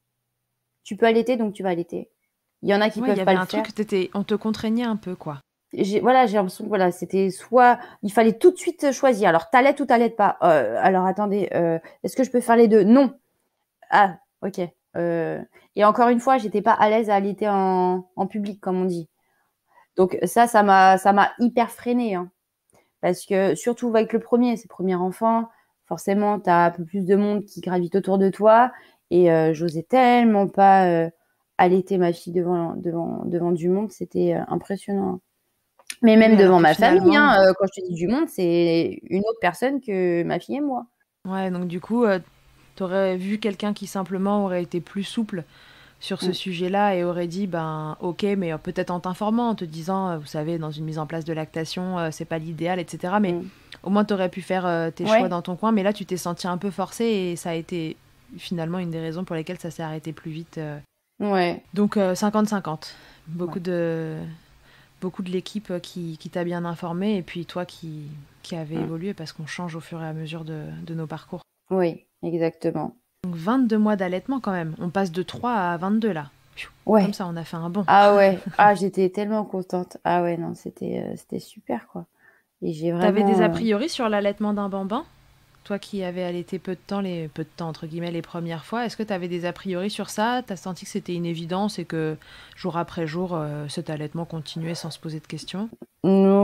Tu peux allaiter, donc tu vas allaiter. Il y en a qui ouais, peuvent y pas avait le un faire. Truc, t'étais, on te contraignait un peu, quoi. J'ai, voilà, j'ai l'impression que voilà, c'était soit il fallait tout de suite choisir. Alors t'allaites ou t'allaites pas. Euh, alors attendez, euh, est-ce que je peux faire les deux? Non. Ah, ok. Euh, et encore une fois, j'étais pas à l'aise à allaiter en, en public, comme on dit. Donc ça, ça m'a, ça m'a hyper freinée, hein. Parce que surtout avec le premier, c'est le premier enfant, forcément t'as un peu plus de monde qui gravite autour de toi. Et euh, j'osais tellement pas euh, allaiter ma fille devant devant devant du monde, c'était euh, impressionnant. Mais même oui, devant ma finalement... famille, hein, euh, quand je te dis du monde, c'est une autre personne que ma fille et moi. Ouais, donc du coup, euh, t'aurais vu quelqu'un qui simplement aurait été plus souple sur ce mmh. sujet-là et aurait dit, ben ok, mais peut-être en t'informant, en te disant, vous savez, dans une mise en place de lactation, euh, c'est pas l'idéal, et cetera. Mais mmh. au moins, t'aurais pu faire euh, tes ouais. choix dans ton coin. Mais là, tu t'es senti un peu forcée et ça a été finalement une des raisons pour lesquelles ça s'est arrêté plus vite. Euh. Ouais. Donc euh, cinquante cinquante. Beaucoup ouais. de... beaucoup de l'équipe qui, qui t'a bien informé et puis toi qui, qui avait mmh. évolué parce qu'on change au fur et à mesure de, de nos parcours. Oui, exactement. Donc vingt-deux mois d'allaitement quand même. On passe de trois à vingt-deux là. Ouais. Comme ça, on a fait un bond. Ah ouais. Ah, j'étais tellement contente. Ah ouais, non, c'était, euh, c'était super quoi. Et j'ai vraiment... T'avais des a priori sur l'allaitement d'un bambin? Toi qui avais allaité peu de temps, les peu de temps entre guillemets les premières fois, est-ce que tu avais des a priori sur ça? T'as senti que c'était une évidence et que jour après jour, euh, cet allaitement continuait sans se poser de questions? Non,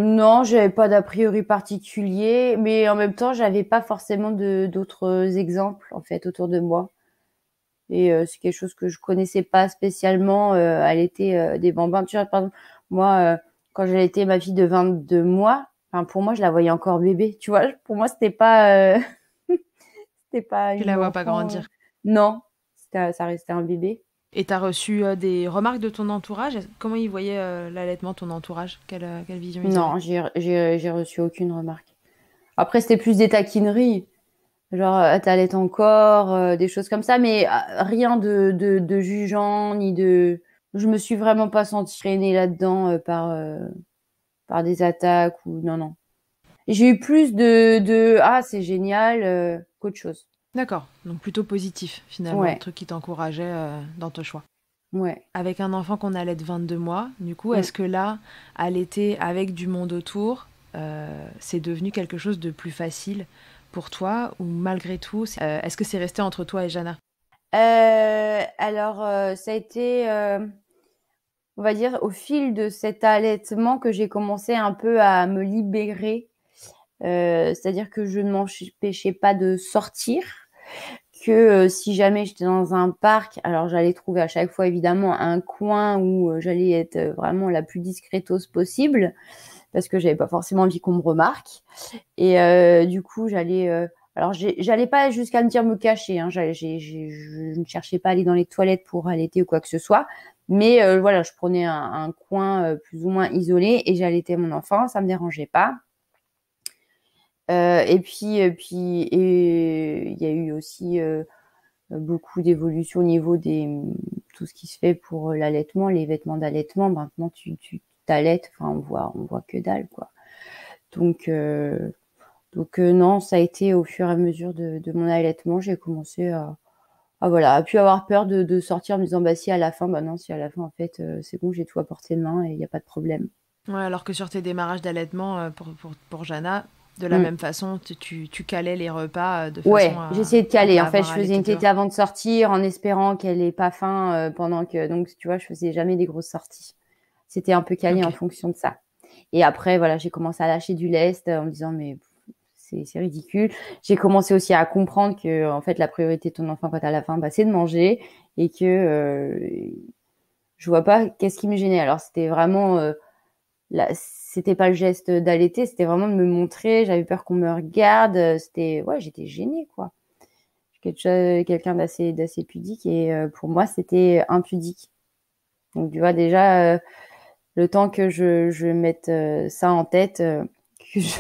Non, j'avais pas d'a priori particulier, mais en même temps, j'avais pas forcément de d'autres exemples en fait autour de moi. Et euh, c'est quelque chose que je connaissais pas spécialement euh, à l'été euh, des bambins. Tu vois, par exemple, moi, euh, quand j'ai été ma fille de vingt-deux mois, enfin pour moi, je la voyais encore bébé. Tu vois, pour moi, c'était pas, euh... c'était pas Tu une la vois enfant. pas euh, grandir. Non, c'était, ça restait un bébé. Et t'as reçu euh, des remarques de ton entourage? Comment ils voyaient euh, l'allaitement, ton entourage? Quelle, euh, quelle vision ils avaient? Non, j'ai j'ai j'ai reçu aucune remarque. Après, c'était plus des taquineries. Genre, euh, t'allaites encore, euh, des choses comme ça, mais euh, rien de, de, de jugeant, ni de... Je me suis vraiment pas sentie traînée là-dedans euh, par, euh, par des attaques ou... Non, non. J'ai eu plus de, de « Ah, c'est génial euh, » qu'autre chose. D'accord, donc plutôt positif finalement, un Ouais, truc qui t'encourageait euh, dans ton choix. ouais. Avec un enfant qu'on allait de vingt-deux mois, du coup, Mm. est-ce que là, allaiter avec du monde autour, euh, c'est devenu quelque chose de plus facile pour toi ou malgré tout, c'est- euh, est-ce que c'est resté entre toi et Jana? Euh, alors, euh, ça a été, euh, on va dire, au fil de cet allaitement que j'ai commencé un peu à me libérer. Euh, c'est-à-dire que je ne m'empêchais pas de sortir. Que euh, si jamais j'étais dans un parc, alors j'allais trouver à chaque fois évidemment un coin où euh, j'allais être euh, vraiment la plus discretos possible parce que j'avais pas forcément envie qu'on me remarque. Et euh, du coup, j'allais euh, alors j'ai- j'allais pas jusqu'à me dire me cacher, hein, j'allais- j'ai- j'ai- je ne cherchais pas à aller dans les toilettes pour allaiter ou quoi que ce soit, mais euh, voilà, je prenais un, un coin euh, plus ou moins isolé et j'allaitais mon enfant, ça me dérangeait pas. Euh, et puis, et puis, et il y a eu aussi euh, beaucoup d'évolution au niveau des tout ce qui se fait pour l'allaitement, les vêtements d'allaitement. Maintenant, tu tu t'allaites, enfin on voit on voit que dalle quoi. Donc euh, donc euh, non, ça a été au fur et à mesure de, de mon allaitement, j'ai commencé à ah voilà, à plus avoir peur de, de sortir en me disant bah si à la fin, bah non, si à la fin en fait euh, c'est bon, j'ai tout à portée de main et il n'y a pas de problème. Ouais, alors que sur tes démarrages d'allaitement euh, pour, pour, pour Jana, de la Mm. même façon, tu, tu, tu calais les repas euh, de façon Ouais, à, j'essayais de à caler. pas En fait, avoir je à faisais allaiter une tétée dehors. avant de sortir en espérant qu'elle ait pas faim euh, pendant que donc tu vois, je faisais jamais des grosses sorties. C'était un peu calé Ok. en fonction de ça. Et après, voilà, j'ai commencé à lâcher du lest euh, en me disant mais pff, c'est c'est ridicule. J'ai commencé aussi à comprendre que en fait la priorité de ton enfant quand t'as la faim, bah, c'est de manger et que euh, je vois pas qu'est-ce qui me gênait. Alors c'était vraiment euh, là, c'était pas le geste d'allaiter, c'était vraiment de me montrer. J'avais peur qu'on me regarde. euh, C'était ouais, j'étais gênée quoi. Quelque chose- quelqu'un d'assez d'assez pudique et euh, pour moi c'était impudique. Donc tu vois déjà euh, le temps que je je mette euh, ça en tête, euh, que je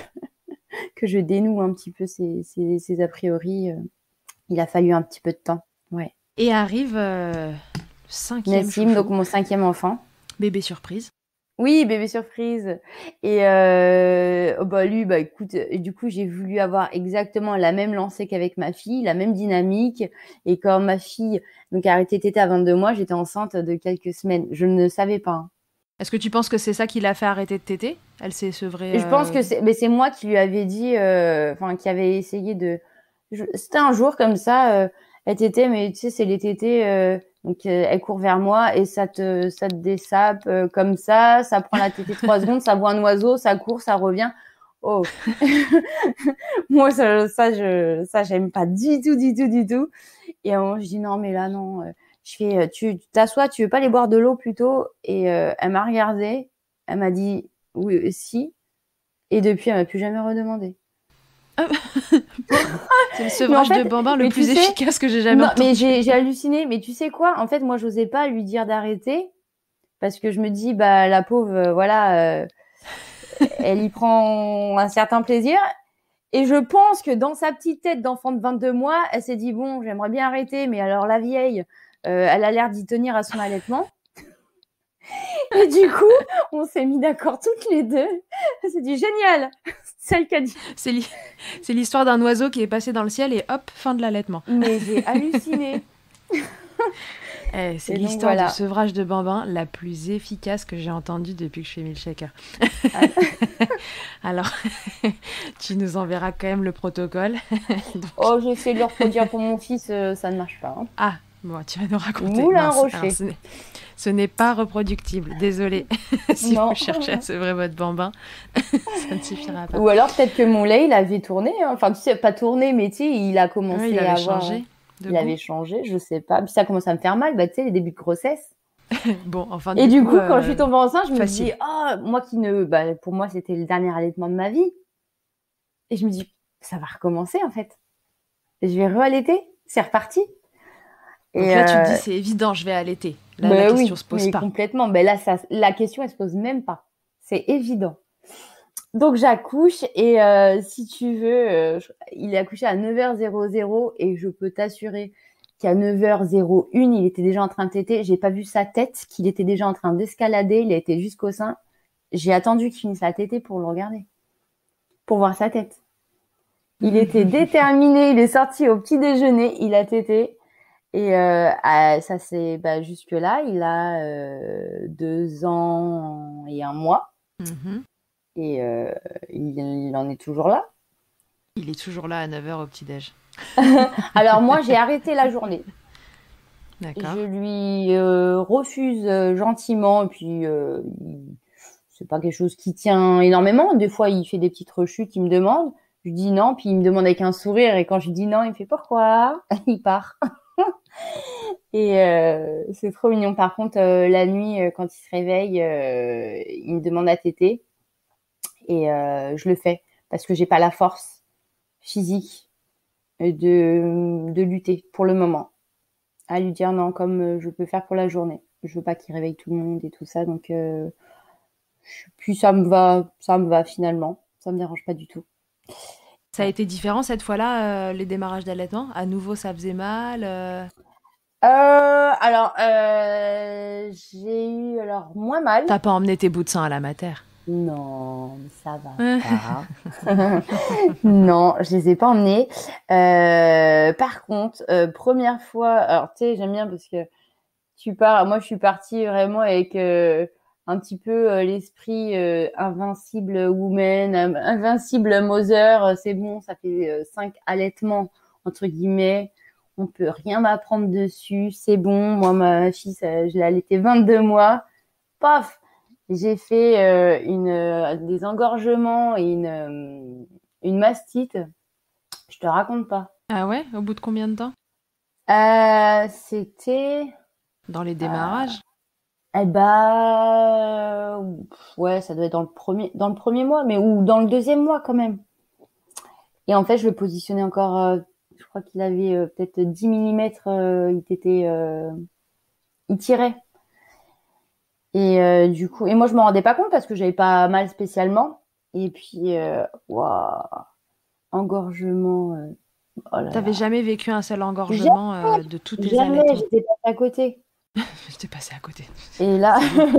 que je dénoue un petit peu ces ces, ces a priori, euh, il a fallu un petit peu de temps. Ouais. Et arrive euh, cinquième Nassim, donc chouchou, mon cinquième enfant. bébé surprise. Oui, bébé surprise. Et euh, oh bah lui, bah écoute, et du coup j'ai voulu avoir exactement la même lancée qu'avec ma fille, la même dynamique. Et quand ma fille donc a arrêté de téter à vingt-deux mois, j'étais enceinte de quelques semaines. Je ne savais pas, hein. Est-ce que tu penses que c'est ça qui l'a fait arrêter de téter? Elle s'est sevrée. Et je pense euh, que c'est, mais c'est moi qui lui avais dit, euh, enfin qui avait essayé de. je- C'était un jour comme ça, euh, elle tétait, mais tu sais c'est les tétés, euh, donc euh, elle court vers moi et ça te ça te dessape euh, comme ça, ça prend la tétée trois secondes, ça voit un oiseau, ça court, ça revient. Oh, moi ça, ça je ça j'aime pas du tout du tout du tout. Et à un moment, je dis non mais là non, euh, je fais euh, tu tu t'assois, tu veux pas aller boire de l'eau plutôt? Et euh, elle m'a regardé, elle m'a dit oui euh, si. Et depuis, elle m'a plus jamais redemandé. C'est le Mais en sevrage de fait, bambin le mais tu plus sais, efficace que j'ai jamais non, mais entendu. j'ai, j'ai halluciné. Mais tu sais quoi? En fait, moi, j'osais pas lui dire d'arrêter parce que je me dis, bah, la pauvre, euh, voilà, euh, elle y prend un certain plaisir. Et je pense que dans sa petite tête d'enfant de vingt-deux mois, elle s'est dit, bon, j'aimerais bien arrêter, mais alors la vieille, euh, elle a l'air d'y tenir à son allaitement. Et du coup, on s'est mis d'accord toutes les deux. Elle s'est dit, génial! Celle qui a dit. C'est li- c'est l'histoire d'un oiseau qui est passé dans le ciel et hop, fin de l'allaitement. Mais j'ai halluciné. Eh, c'est Et donc, l'histoire voilà. du sevrage de bambin la plus efficace que j'ai entendue depuis que je fais Milkshaker. Ah. Alors, tu nous enverras quand même le protocole. Donc- Oh, j'ai essayé de le reproduire pour mon fils, euh, ça ne marche pas, hein. Ah, Bon, tu vas nous raconter. Moulin Mince, Rocher. alors, ce n'est, ce n'est pas reproductible. Désolée. Si Non. vous cherchez à sevrer votre bambin, ça ne suffira pas. Ou alors peut-être que mon lait, il avait tourné. Hein. Enfin, tu sais, pas tourné, mais tu sais, il a commencé Oui, il à avait avoir... changé de Il goût. avait changé, je sais pas. Puis ça commence à me faire mal, bah, tu sais, les débuts de grossesse. Bon, enfin, Et du coup, euh, quand je suis tombée enceinte, je me facile. dis, oh, moi qui ne... Bah, pour moi, c'était le dernier allaitement de ma vie. Et je me dis, ça va recommencer, en fait. Et je vais re-allaiter. C'est reparti. Donc Et là, tu te euh, dis, c'est évident, je vais allaiter. Là, bah la oui, question se pose mais pas. complètement. Ben là, ça, la question, elle se pose même pas. C'est évident. Donc, j'accouche et euh, si tu veux, euh, je- il est accouché à neuf heures et je peux t'assurer qu'à neuf heures une, il était déjà en train de téter. J'ai pas vu sa tête, qu'il était déjà en train d'escalader. Il a été jusqu'au sein. J'ai attendu qu'il finisse à téter pour le regarder, pour voir sa tête. Il était déterminé. Il est sorti au petit déjeuner. Il a tété. Et euh, à- ça c'est bah, jusque là, il a euh, deux ans et un mois Mhm. et euh, il, il en est toujours là. Il est toujours là à neuf heures au petit-déj. Alors moi j'ai arrêté la journée. D'accord. Je lui euh, refuse euh, gentiment et puis euh, il- c'est pas quelque chose qui tient énormément. Des fois il fait des petites rechutes, il me demande, je dis non, puis il me demande avec un sourire et quand je dis non, il me fait pourquoi? Il part. Et euh, c'est trop mignon. Par contre, euh, la nuit, euh, quand il se réveille, euh, il me demande à téter et euh, je le fais parce que j'ai pas la force physique de de lutter pour le moment. À lui dire non, comme euh, je peux faire pour la journée. Je veux pas qu'il réveille tout le monde et tout ça. Donc, euh, puis ça me va, ça me va finalement. Ça me dérange pas du tout. Ça a été différent cette fois-là, euh, les démarrages d'allaitement? À nouveau, ça faisait mal euh... Euh, alors, euh, j'ai eu alors moins mal. T'as pas emmené tes bouts de sang à la mater? Non, mais ça va pas. Non, je les ai pas emmenés. Euh, par contre, euh, première fois, alors tu sais, j'aime bien parce que tu pars. Moi, je suis partie vraiment avec euh, un petit peu euh, l'esprit euh, invincible woman, euh, invincible mother. euh, C'est bon, ça fait euh, cinq allaitements entre guillemets. On peut rien m'apprendre dessus. C'est bon. Moi, ma fille, ça, je l'ai allaitée vingt-deux mois. Paf. J'ai fait euh, une, euh, des engorgements et une, euh, une mastite. Je te raconte pas. Ah ouais? Au bout de combien de temps? Euh, c'était, Dans les euh, démarrages? eh ben, pff, ouais, ça doit être dans le premier, dans le premier mois, mais ou dans le deuxième mois quand même. Et en fait, je le positionnais encore. Euh, je crois qu'il avait euh, peut-être dix millimètres. Euh, il était, euh, il tirait. Et euh, du coup, et moi je me rendais pas compte parce que j'avais pas mal spécialement. Et puis, euh, waouh, engorgement. Euh, oh là T'avais là. jamais vécu un seul engorgement euh, de tous tes Jamais, allaitements? j'étais passée à côté. J'étais passée à côté. Et là,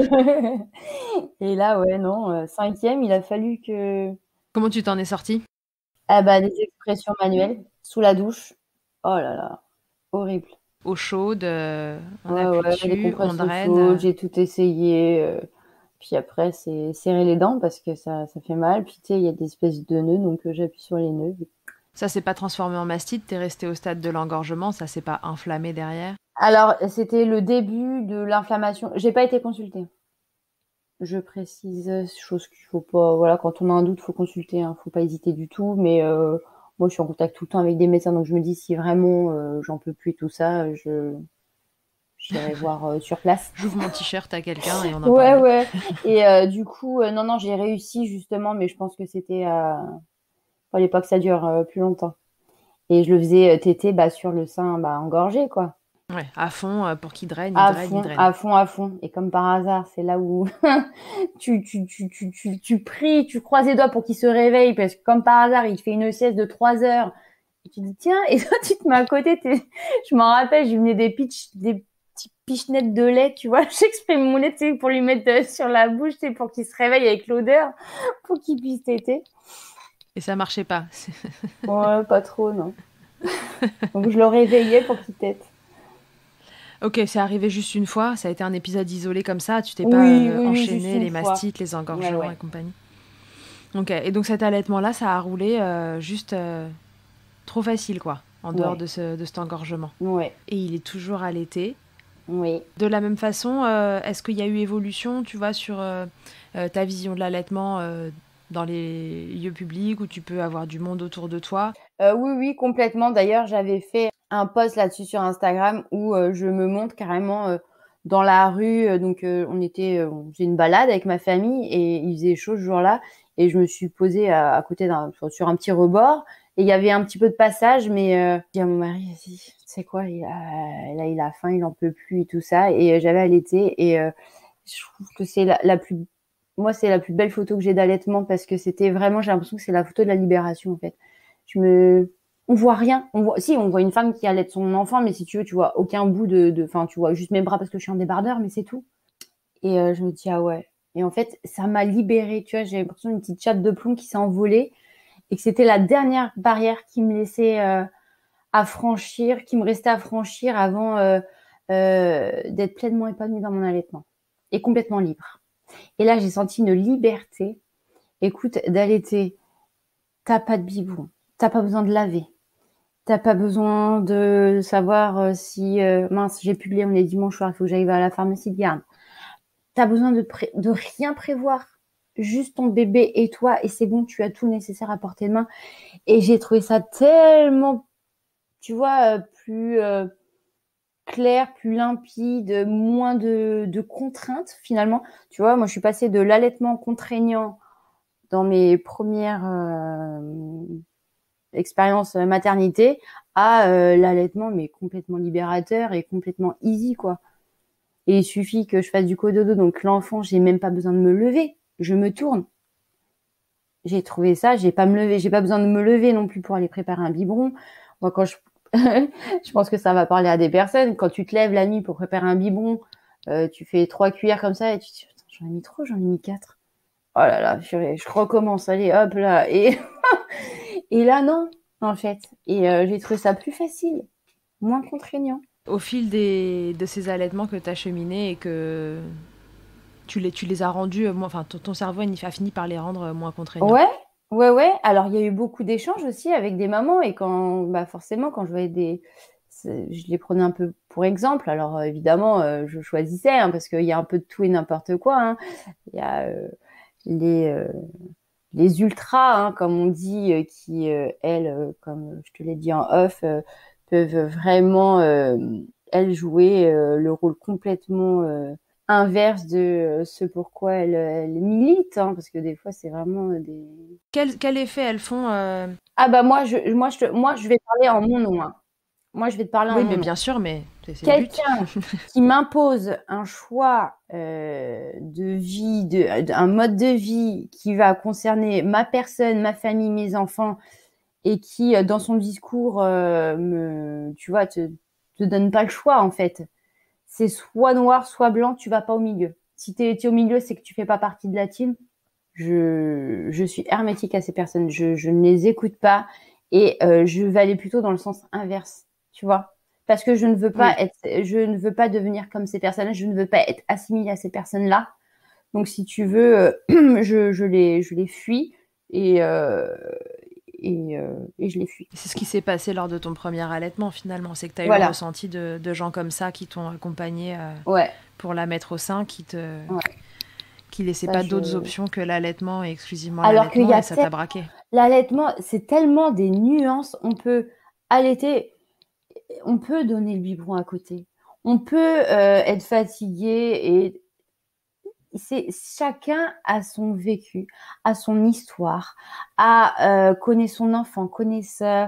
et là, ouais, non, euh, cinquième, il a fallu que, Comment tu t'en es sortie? ah bah, des expressions manuelles sous la douche. Oh là là, horrible. Eau chaude, euh, on Ouais, appuie ouais, les dessus, on compresses draine. chaudes, euh. j'ai tout essayé. euh, Puis après, c'est serrer les dents parce que ça, ça fait mal. Puis tu sais, il y a des espèces de nœuds, donc euh, j'appuie sur les nœuds. Ça s'est pas transformé en mastite, t'es resté au stade de l'engorgement, ça s'est pas inflammé derrière? Alors, c'était le début de l'inflammation. J'ai pas été consultée. Je précise, chose qu'il faut pas. Voilà, quand on a un doute, faut consulter. Hein, faut pas hésiter du tout. Mais euh, moi, je suis en contact tout le temps avec des médecins, donc je me dis si vraiment euh, j'en peux plus et tout ça, je j'irai voir euh, sur place. J'ouvre mon t-shirt à quelqu'un et on en Ouais, parle. ouais. Et euh, du coup, euh, non, non, j'ai réussi justement, mais je pense que c'était à. Fallait pas que ça dure euh, plus longtemps. Et je le faisais euh, téter bah, sur le sein bah, engorgé, quoi. Ouais, à fond, euh, pour qu'il draine, il À draine, il fond, draine. à fond, à fond. Et comme par hasard, c'est là où tu, tu, tu, tu, tu, tu pries, tu croises les doigts pour qu'il se réveille, parce que comme par hasard, il te fait une sieste de trois heures. Et tu dis, tiens, et toi, tu te mets à côté. T'es... Je m'en rappelle, je lui venais des pitch, des petits pichenettes de lait, tu vois. J'exprime mon lait, tu sais, pour lui mettre euh, sur la bouche, tu sais, pour qu'il se réveille avec l'odeur, pour qu'il puisse téter. Et ça marchait pas. Ouais, pas trop, non. Donc, je le réveillais pour qu'il tète. Ok, c'est arrivé juste une fois, ça a été un épisode isolé comme ça, tu t'es Oui, pas oui, euh, oui, juste enchaîné une les fois. mastites, les engorgements Ouais, ouais. et compagnie. Ok, et donc cet allaitement-là, ça a roulé euh, juste euh, trop facile, quoi. en dehors Ouais. de, ce, de cet engorgement. Ouais. Et il est toujours allaité. Oui. De la même façon, euh, est-ce qu'il y a eu évolution, tu vois, sur euh, euh, ta vision de l'allaitement euh, dans les lieux publics où tu peux avoir du monde autour de toi? Euh, oui, oui, complètement. D'ailleurs, j'avais fait un post là-dessus sur Instagram où euh, je me montre carrément euh, dans la rue. Euh, donc, euh, on était, euh, on faisait une balade avec ma famille et il faisait chaud ce jour-là. Et je me suis posée à, à côté d'un, sur un petit rebord. Et il y avait un petit peu de passage, mais euh, j'ai dit à mon mari, tu sais quoi, il a, là, il a faim, il en peut plus et tout ça. Et euh, j'avais allaité et euh, je trouve que c'est la, la plus, moi, c'est la plus belle photo que j'ai d'allaitement parce que c'était vraiment, j'ai l'impression que c'est la photo de la libération en fait. Je me, on voit rien. On voit, si, on voit une femme qui allaite son enfant, mais si tu veux, tu vois aucun bout de, de, enfin, tu vois juste mes bras parce que je suis en débardeur, mais c'est tout. Et euh, je me dis, ah ouais. Et en fait, ça m'a libérée, tu vois, j'ai l'impression d'une petite chatte de plomb qui s'est envolée et que c'était la dernière barrière qui me laissait euh, à franchir, qui me restait à franchir avant euh, euh, d'être pleinement épanouie dans mon allaitement et complètement libre. Et là, j'ai senti une liberté. Écoute, d'allaiter, t'as pas de biberon, t'as pas besoin de laver, t'as pas besoin de savoir euh, si euh, mince, j'ai publié, on est dimanche soir, il faut que j'aille à la pharmacie de garde. T'as besoin de pré- de rien prévoir, juste ton bébé et toi, et c'est bon, tu as tout nécessaire à portée de main. Et j'ai trouvé ça tellement, tu vois, euh, plus euh, clair, plus limpide, moins de, de contraintes finalement. Tu vois, moi je suis passée de l'allaitement contraignant dans mes premières euh, expériences maternité à euh, l'allaitement, mais complètement libérateur et complètement easy, quoi. Et il suffit que je fasse du cododo, donc l'enfant, j'ai même pas besoin de me lever, je me tourne. J'ai trouvé ça, j'ai pas me lever, j'ai pas besoin de me lever non plus pour aller préparer un biberon. Moi, quand je, je pense que ça va parler à des personnes. Quand tu te lèves la nuit pour préparer un biberon, euh, tu fais trois cuillères comme ça et tu te dis, j'en ai mis trop, j'en ai mis quatre. Oh là là, je, je recommence, allez, hop là. Et, et là, non, en fait. Et euh, j'ai trouvé ça plus facile, moins contraignant. Au fil des, de ces allaitements que tu as cheminés et que tu les, tu les as rendus, euh, moins, enfin ton, ton cerveau a fini par les rendre euh, moins contraignants. Ouais, ouais, ouais. Alors, il y a eu beaucoup d'échanges aussi avec des mamans et quand, bah forcément, quand je voyais des, je les prenais un peu pour exemple. Alors, euh, évidemment, euh, je choisissais hein, parce qu'il y a un peu de tout et n'importe quoi. Hein. Il y a euh, les euh, les ultras, hein, comme on dit, euh, qui, euh, elles, euh, comme je te l'ai dit en off, euh, peuvent vraiment, euh, elles, jouer euh, le rôle complètement euh, inverse de euh, ce pourquoi elles, elles militent, hein, parce que des fois, c'est vraiment des... Quel, quel effet elles font euh... Ah bah moi, je, moi, je, moi, je vais parler en mon nom. Hein. Moi, je vais te parler Oui, en mais mon nom. bien sûr, mais c'est, c'est Quelqu'un qui m'impose un choix euh, de vie, de, un mode de vie qui va concerner ma personne, ma famille, mes enfants, et qui, dans son discours, euh, me, tu vois, te, te donne pas le choix en fait. C'est soit noir, soit blanc. Tu vas pas au milieu. Si t'es, t'es au milieu, c'est que tu fais pas partie de la team. Je, je suis hermétique à ces personnes. Je, je ne les écoute pas et euh, je vais aller plutôt dans le sens inverse. Tu vois. Parce que je ne veux pas oui. être, je ne veux pas devenir comme ces personnes-là, je ne veux pas être assimilée à ces personnes-là. Donc, si tu veux, euh, je, je les, je les fuis et, euh, et, euh, et je les fuis. C'est ce qui s'est passé lors de ton premier allaitement, finalement. C'est que tu as eu voilà. le ressenti de, de gens comme ça qui t'ont accompagné euh, ouais. pour la mettre au sein, qui te, ouais. qui laissaient ça, pas je... d'autres options que l'allaitement et exclusivement Alors l'allaitement, qu'il y a et ça t'a braqué. L'allaitement, c'est tellement des nuances. On peut allaiter. On peut donner le biberon à côté. On peut euh, être fatigué et c'est chacun a son vécu, a son histoire, a euh, connaît son enfant, connaît sa,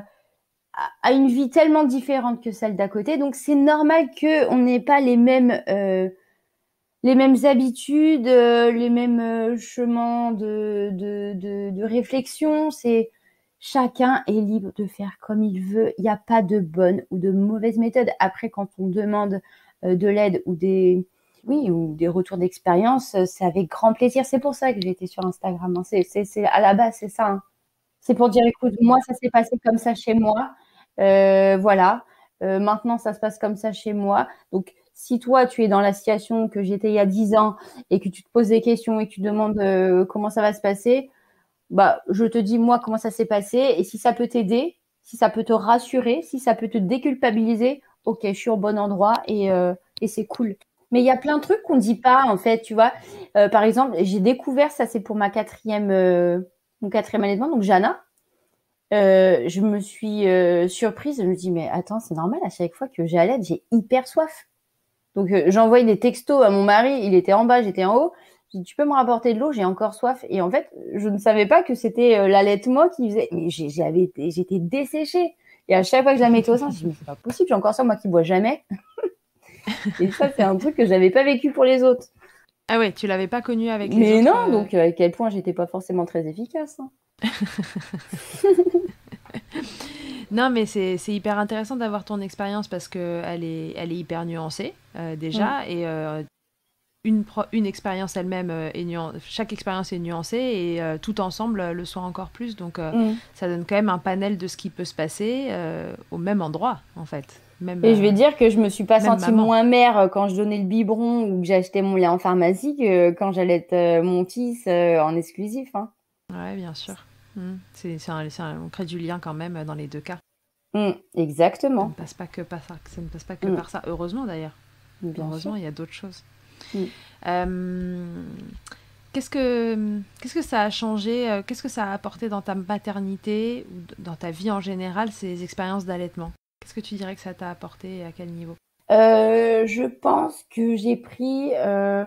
a une vie tellement différente que celle d'à côté. Donc c'est normal que on n'ait pas les mêmes euh, les mêmes habitudes, euh, les mêmes euh, chemins de de de, de réflexion. C'est chacun est libre de faire comme il veut. Il n'y a pas de bonne ou de mauvaise méthode. Après, quand on demande euh, de l'aide ou des, oui, ou des retours d'expérience, c'est avec grand plaisir. C'est pour ça que j'ai été sur Instagram. Hein. C'est, c'est, c'est, à la base, c'est ça. Hein. C'est pour dire, écoute, moi, ça s'est passé comme ça chez moi. Euh, voilà. Euh, maintenant, ça se passe comme ça chez moi. Donc, si toi, tu es dans la situation que j'étais il y a dix ans et que tu te poses des questions et que tu demandes euh, comment ça va se passer, bah, je te dis moi comment ça s'est passé et si ça peut t'aider, si ça peut te rassurer, si ça peut te déculpabiliser, ok, je suis au bon endroit et, euh, et c'est cool. Mais il y a plein de trucs qu'on dit pas, en fait, tu vois. Euh, par exemple, j'ai découvert, ça c'est pour ma quatrième, euh, mon quatrième allaitement, donc Jana. Euh, je me suis euh, surprise, je me dis, mais attends, c'est normal, à chaque fois que j'allaite, j'ai hyper soif. Donc euh, j'envoie des textos à mon mari, il était en bas, j'étais en haut. Je dis, tu peux me rapporter de l'eau, j'ai encore soif. Et en fait, je ne savais pas que c'était euh, l'allaitement qui faisait. Mais j'ai, j'avais été, j'étais desséchée. Et à chaque fois que je la mettais au sein, je dis, mais c'est pas possible, j'ai encore ça, moi qui bois jamais. Et ça, c'est un truc que j'avais pas vécu pour les autres. Ah ouais, tu l'avais pas connu avec les Mais autres. non, euh, donc euh, à quel point j'étais pas forcément très efficace. Hein. Non, mais c'est c'est hyper intéressant d'avoir ton expérience parce que elle est, elle est hyper nuancée euh, déjà. Mm. Et euh, une, pro- une expérience elle-même, euh, est nuan- chaque expérience est nuancée et euh, tout ensemble euh, le sont encore plus. Donc euh, Mm. ça donne quand même un panel de ce qui peut se passer euh, au même endroit en fait. Même, Et je vais euh, dire que je me suis pas même sentie maman. moins mère euh, quand je donnais le biberon ou que j'achetais mon lait en pharmacie que quand j'allais euh, mon fils euh, en exclusif. Hein. Ouais, bien sûr. Mm. C'est, c'est un, c'est un- on crée du lien quand même euh, dans les deux cas. Mm, Ça ne exactement. passe pas que par ça. Ça ne passe pas que Mm, par ça. Heureusement d'ailleurs. bien sûr. Heureusement, il y a d'autres choses. Mm. Euh, qu'est-ce que, qu'est-ce que ça a changé, euh, qu'est-ce que ça a apporté dans ta maternité ou d- dans ta vie en général, ces expériences d'allaitement? Qu'est-ce que tu dirais que ça t'a apporté et à quel niveau? Euh, je pense que j'ai pris euh,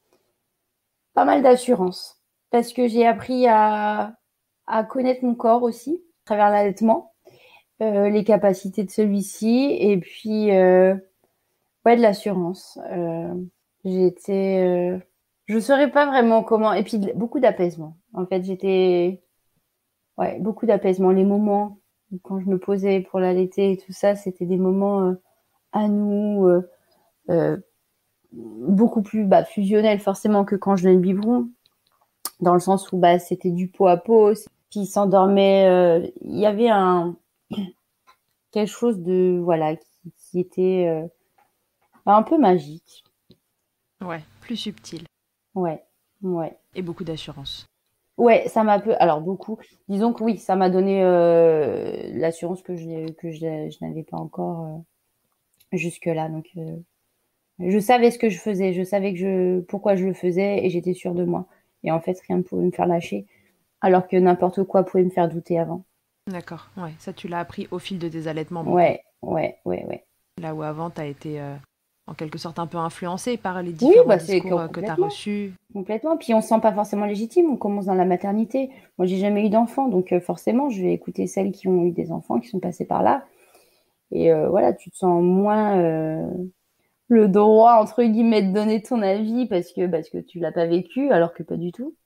pas mal d'assurance parce que j'ai appris à, à connaître mon corps aussi à travers l'allaitement, euh, les capacités de celui-ci et puis euh, ouais de l'assurance. Euh, j'étais, euh, je saurais pas vraiment comment et puis beaucoup d'apaisement. En fait, j'étais ouais beaucoup d'apaisement. Les moments où quand je me posais pour l'allaiter et tout ça, c'était des moments euh, à nous. Euh, euh, beaucoup plus bah, fusionnel forcément que quand je donnais le biberon, dans le sens où bah, c'était du pot à pot, puis il s'endormait, euh, il y avait un quelque chose de voilà qui, qui était euh, un peu magique. Ouais, plus subtil Ouais, ouais. et beaucoup d'assurance. Ouais, ça m'a peu alors beaucoup. Disons que oui, ça m'a donné euh, l'assurance que je que je, je n'avais pas encore euh, jusque-là donc euh, je savais ce que je faisais, je savais que je pourquoi je le faisais et j'étais sûre de moi. Et en fait, rien ne pouvait me faire lâcher. Alors que n'importe quoi pouvait me faire douter avant. D'accord, ouais, ça tu l'as appris au fil de tes allaitements beaucoup. Ouais, ouais, ouais, ouais. Là où avant, tu as été euh, en quelque sorte un peu influencé par les Oui, différents bah c'est discours euh, que tu as complètement, reçus. complètement. Puis on se sent pas forcément légitime, on commence dans la maternité. Moi, j'ai jamais eu d'enfant, donc euh, forcément, je vais écouter celles qui ont eu des enfants, qui sont passées par là. Et euh, voilà, tu te sens moins euh, le droit, entre guillemets, de donner ton avis parce que, parce que tu l'as pas vécu, alors que pas du tout.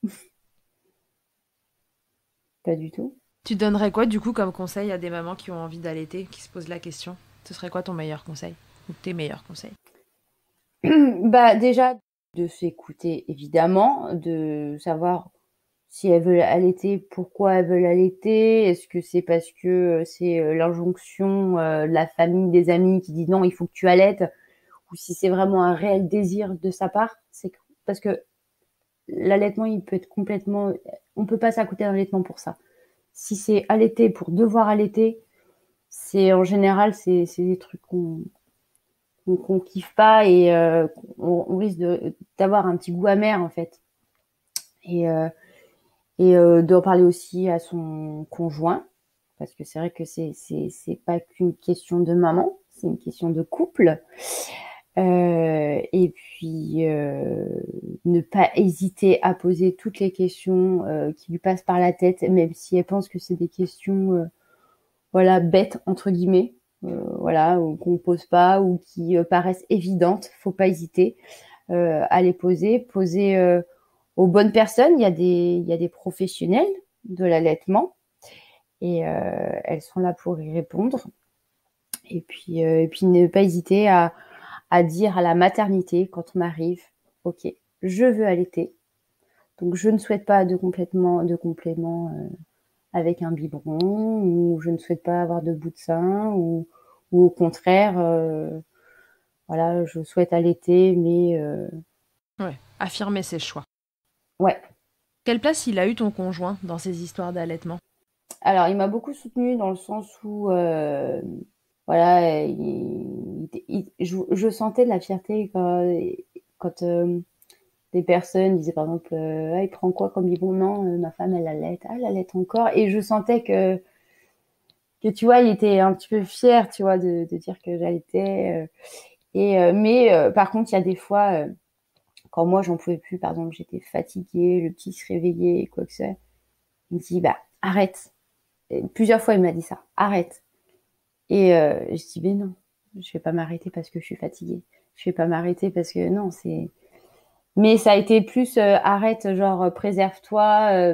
Pas du tout. Tu donnerais quoi du coup comme conseil à des mamans qui ont envie d'allaiter, qui se posent la question? Ce serait quoi ton meilleur conseil? Ou tes meilleurs conseils? Bah déjà, de s'écouter, évidemment, de savoir si elles veulent allaiter, pourquoi elles veulent allaiter, est-ce que c'est parce que euh, c'est euh, l'injonction euh, de la famille, des amis qui disent non, il faut que tu allaites, ou si c'est vraiment un réel désir de sa part, c'est que- parce que l'allaitement, il peut être complètement, on peut pas s'accoter d'un allaitement pour ça. Si c'est allaiter pour devoir allaiter, c'est en général, c'est c'est des trucs qu'on qu'on qu'on kiffe pas et euh, on, on risque de d'avoir un petit goût amer en fait. Et euh, et euh, d'en parler aussi à son conjoint parce que c'est vrai que c'est c'est c'est pas qu'une question de maman, c'est une question de couple. Euh, et puis euh, ne pas hésiter à poser toutes les questions euh, qui lui passent par la tête, même si elle pense que c'est des questions euh, voilà bêtes entre guillemets, euh, voilà ou qu'on pose pas ou qui euh, paraissent évidentes. Faut pas hésiter euh, à les poser, poser euh, aux bonnes personnes. Il y a des il y a des professionnels de l'allaitement et euh, elles sont là pour y répondre. Et puis euh, et puis ne pas hésiter à à dire à la maternité quand on arrive, ok, je veux allaiter, donc je ne souhaite pas de complètement de complément euh, avec un biberon, ou je ne souhaite pas avoir de bout de sein, ou, ou au contraire, euh, voilà, je souhaite allaiter, mais euh, Ouais, affirmer ses choix. ouais. Quelle place il a eu ton conjoint dans ces histoires d'allaitement? Alors, il m'a beaucoup soutenue dans le sens où, euh, voilà, il, il- il- je, je sentais de la fierté quand, quand euh, des personnes disaient par exemple, euh, ah, il prend quoi comme biberon? Non, euh, ma femme, elle allait, ah, elle allait encore. Et je sentais que, que tu vois, il était un petit peu fier, tu vois, de, de dire que j'allaitais. euh. Et, euh, mais euh, par contre, il y a des fois, euh, quand moi, j'en pouvais plus, par exemple, j'étais fatiguée, le petit se réveillait, quoi que ce soit, il me dit, bah, arrête. Et plusieurs fois, il m'a dit ça, arrête. Et euh, je dis, mais non, je vais pas m'arrêter parce que je suis fatiguée. Je vais pas m'arrêter parce que non, c'est. Mais ça a été plus euh, arrête, genre euh, préserve-toi. Euh,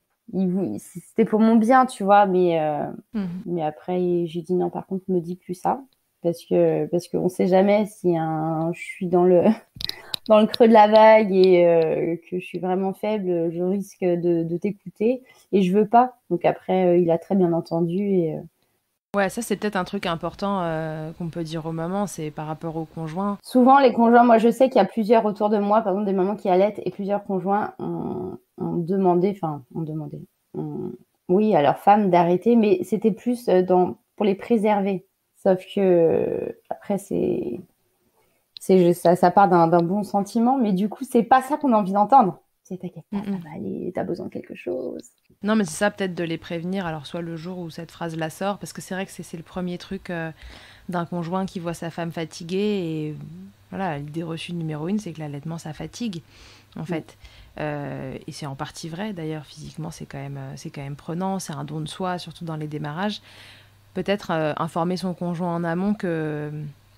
il- c'était pour mon bien, tu vois. Mais euh, Mhm. mais après, j'ai dit non. Par contre, me dis plus ça parce que parce qu'on sait jamais si un, je suis dans le dans le creux de la vague et euh, que je suis vraiment faible, je risque de, de t'écouter et je veux pas. Donc après, euh, il a très bien entendu et euh, Ouais, ça c'est peut-être un truc important euh, qu'on peut dire aux mamans, c'est par rapport au conjoint. souvent, les conjoints, moi je sais qu'il y a plusieurs autour de moi, par exemple des mamans qui allaitent et plusieurs conjoints ont, ont demandé, enfin, ont demandé, ont- oui, à leur femme d'arrêter, mais c'était plus euh, dans, pour les préserver. Sauf que, euh, après, c'est, c'est, ça, ça part d'un, d'un bon sentiment, mais du coup, c'est pas ça qu'on a envie d'entendre. C'est t'inquiète pas, ça Mhm. va aller, t'as besoin de quelque chose. Non, mais c'est ça peut-être de les prévenir, alors soit le jour où cette phrase-là sort, parce que c'est vrai que c'est c'est le premier truc euh, d'un conjoint qui voit sa femme fatiguée, et voilà, l'idée reçue numéro une, c'est que l'allaitement, ça fatigue, en Mm. fait. Euh, et c'est en partie vrai, d'ailleurs, physiquement, c'est quand même, euh, c'est quand même prenant, c'est un don de soi, surtout dans les démarrages. Peut-être euh, informer son conjoint en amont que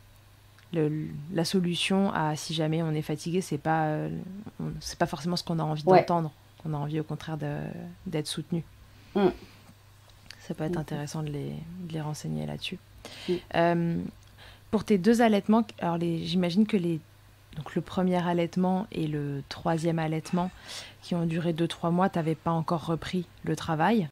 le- la solution à si jamais on est fatigué, c'est pas, euh, on- c'est pas forcément ce qu'on a envie Ouais. d'entendre, qu'on a envie au contraire de- d'être soutenu. Mm. Ça peut être Mm. intéressant de les, de les renseigner là-dessus. Mm. Euh, pour tes deux allaitements, alors les, j'imagine que les, donc le premier allaitement et le troisième allaitement, qui ont duré deux trois mois, t'avais pas encore repris le travail.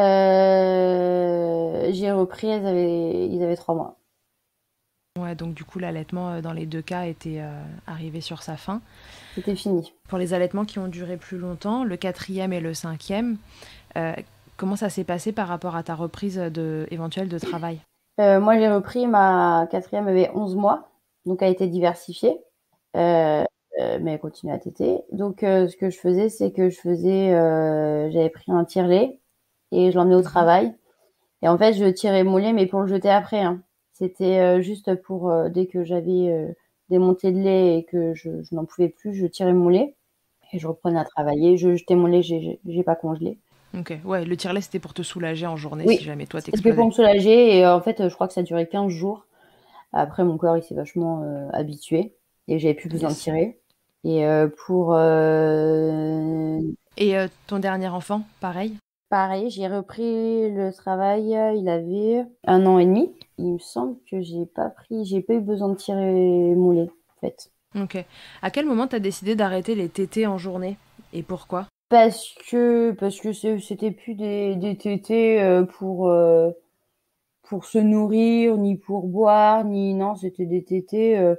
Euh, j'ai repris, elles avaient, ils avaient trois mois. Ouais, donc du coup l'allaitement euh, dans les deux cas était euh, arrivé sur sa fin. C'était fini. Pour les allaitements qui ont duré plus longtemps, le quatrième et le cinquième, euh, comment ça s'est passé par rapport à ta reprise de, éventuelle de travail? Euh, moi, j'ai repris ma quatrième avait onze mois, donc elle a été diversifiée, euh, euh, mais elle continue à téter. Donc, euh, ce que je faisais, c'est que je faisais, euh, j'avais pris un tire-lait et je l'emmenais au Mhm. travail. Et en fait, je tirais mon lait, mais pour le jeter après, hein. C'était euh, juste pour euh, dès que j'avais euh, des montées de lait et que je, je n'en pouvais plus, je tirais mon lait et je reprenais à travailler. Je jetais mon lait, j'ai j'ai j'ai pas congelé. Ok, ouais, le tire-lait c'était pour te soulager en journée si Oui, jamais toi c'était pour t'explosais. me soulager et euh, en fait, je crois que ça a duré quinze jours. Après, mon corps, il s'est vachement euh, habitué et j'avais plus besoin de Yes. tirer. Et euh, pour euh, Et euh, ton dernier enfant, pareil? pareil, j'ai repris le travail. Il avait un an et demi. Il me semble que j'ai pas pris, j'ai pas eu besoin de tirer mon lait, en fait. Ok. À quel moment t'as décidé d'arrêter les tétés en journée? Et pourquoi? Parce que parce que c'est- c'était plus des des tétés euh, pour euh, pour se nourrir, ni pour boire, ni non, c'était des tétés. Euh,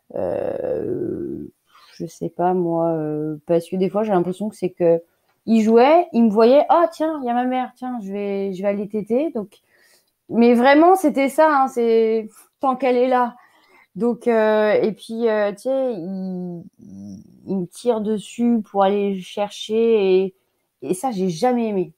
euh, je sais pas moi, euh, parce que des fois j'ai l'impression que c'est que il jouait, il me voyait, oh tiens, il y a ma mère, tiens, je vais je vais aller téter. Donc, mais vraiment c'était ça, hein, c'est tant qu'elle est là. Donc euh, et puis euh, tu sais, il, il, il me tire dessus pour aller chercher et et ça j'ai jamais aimé.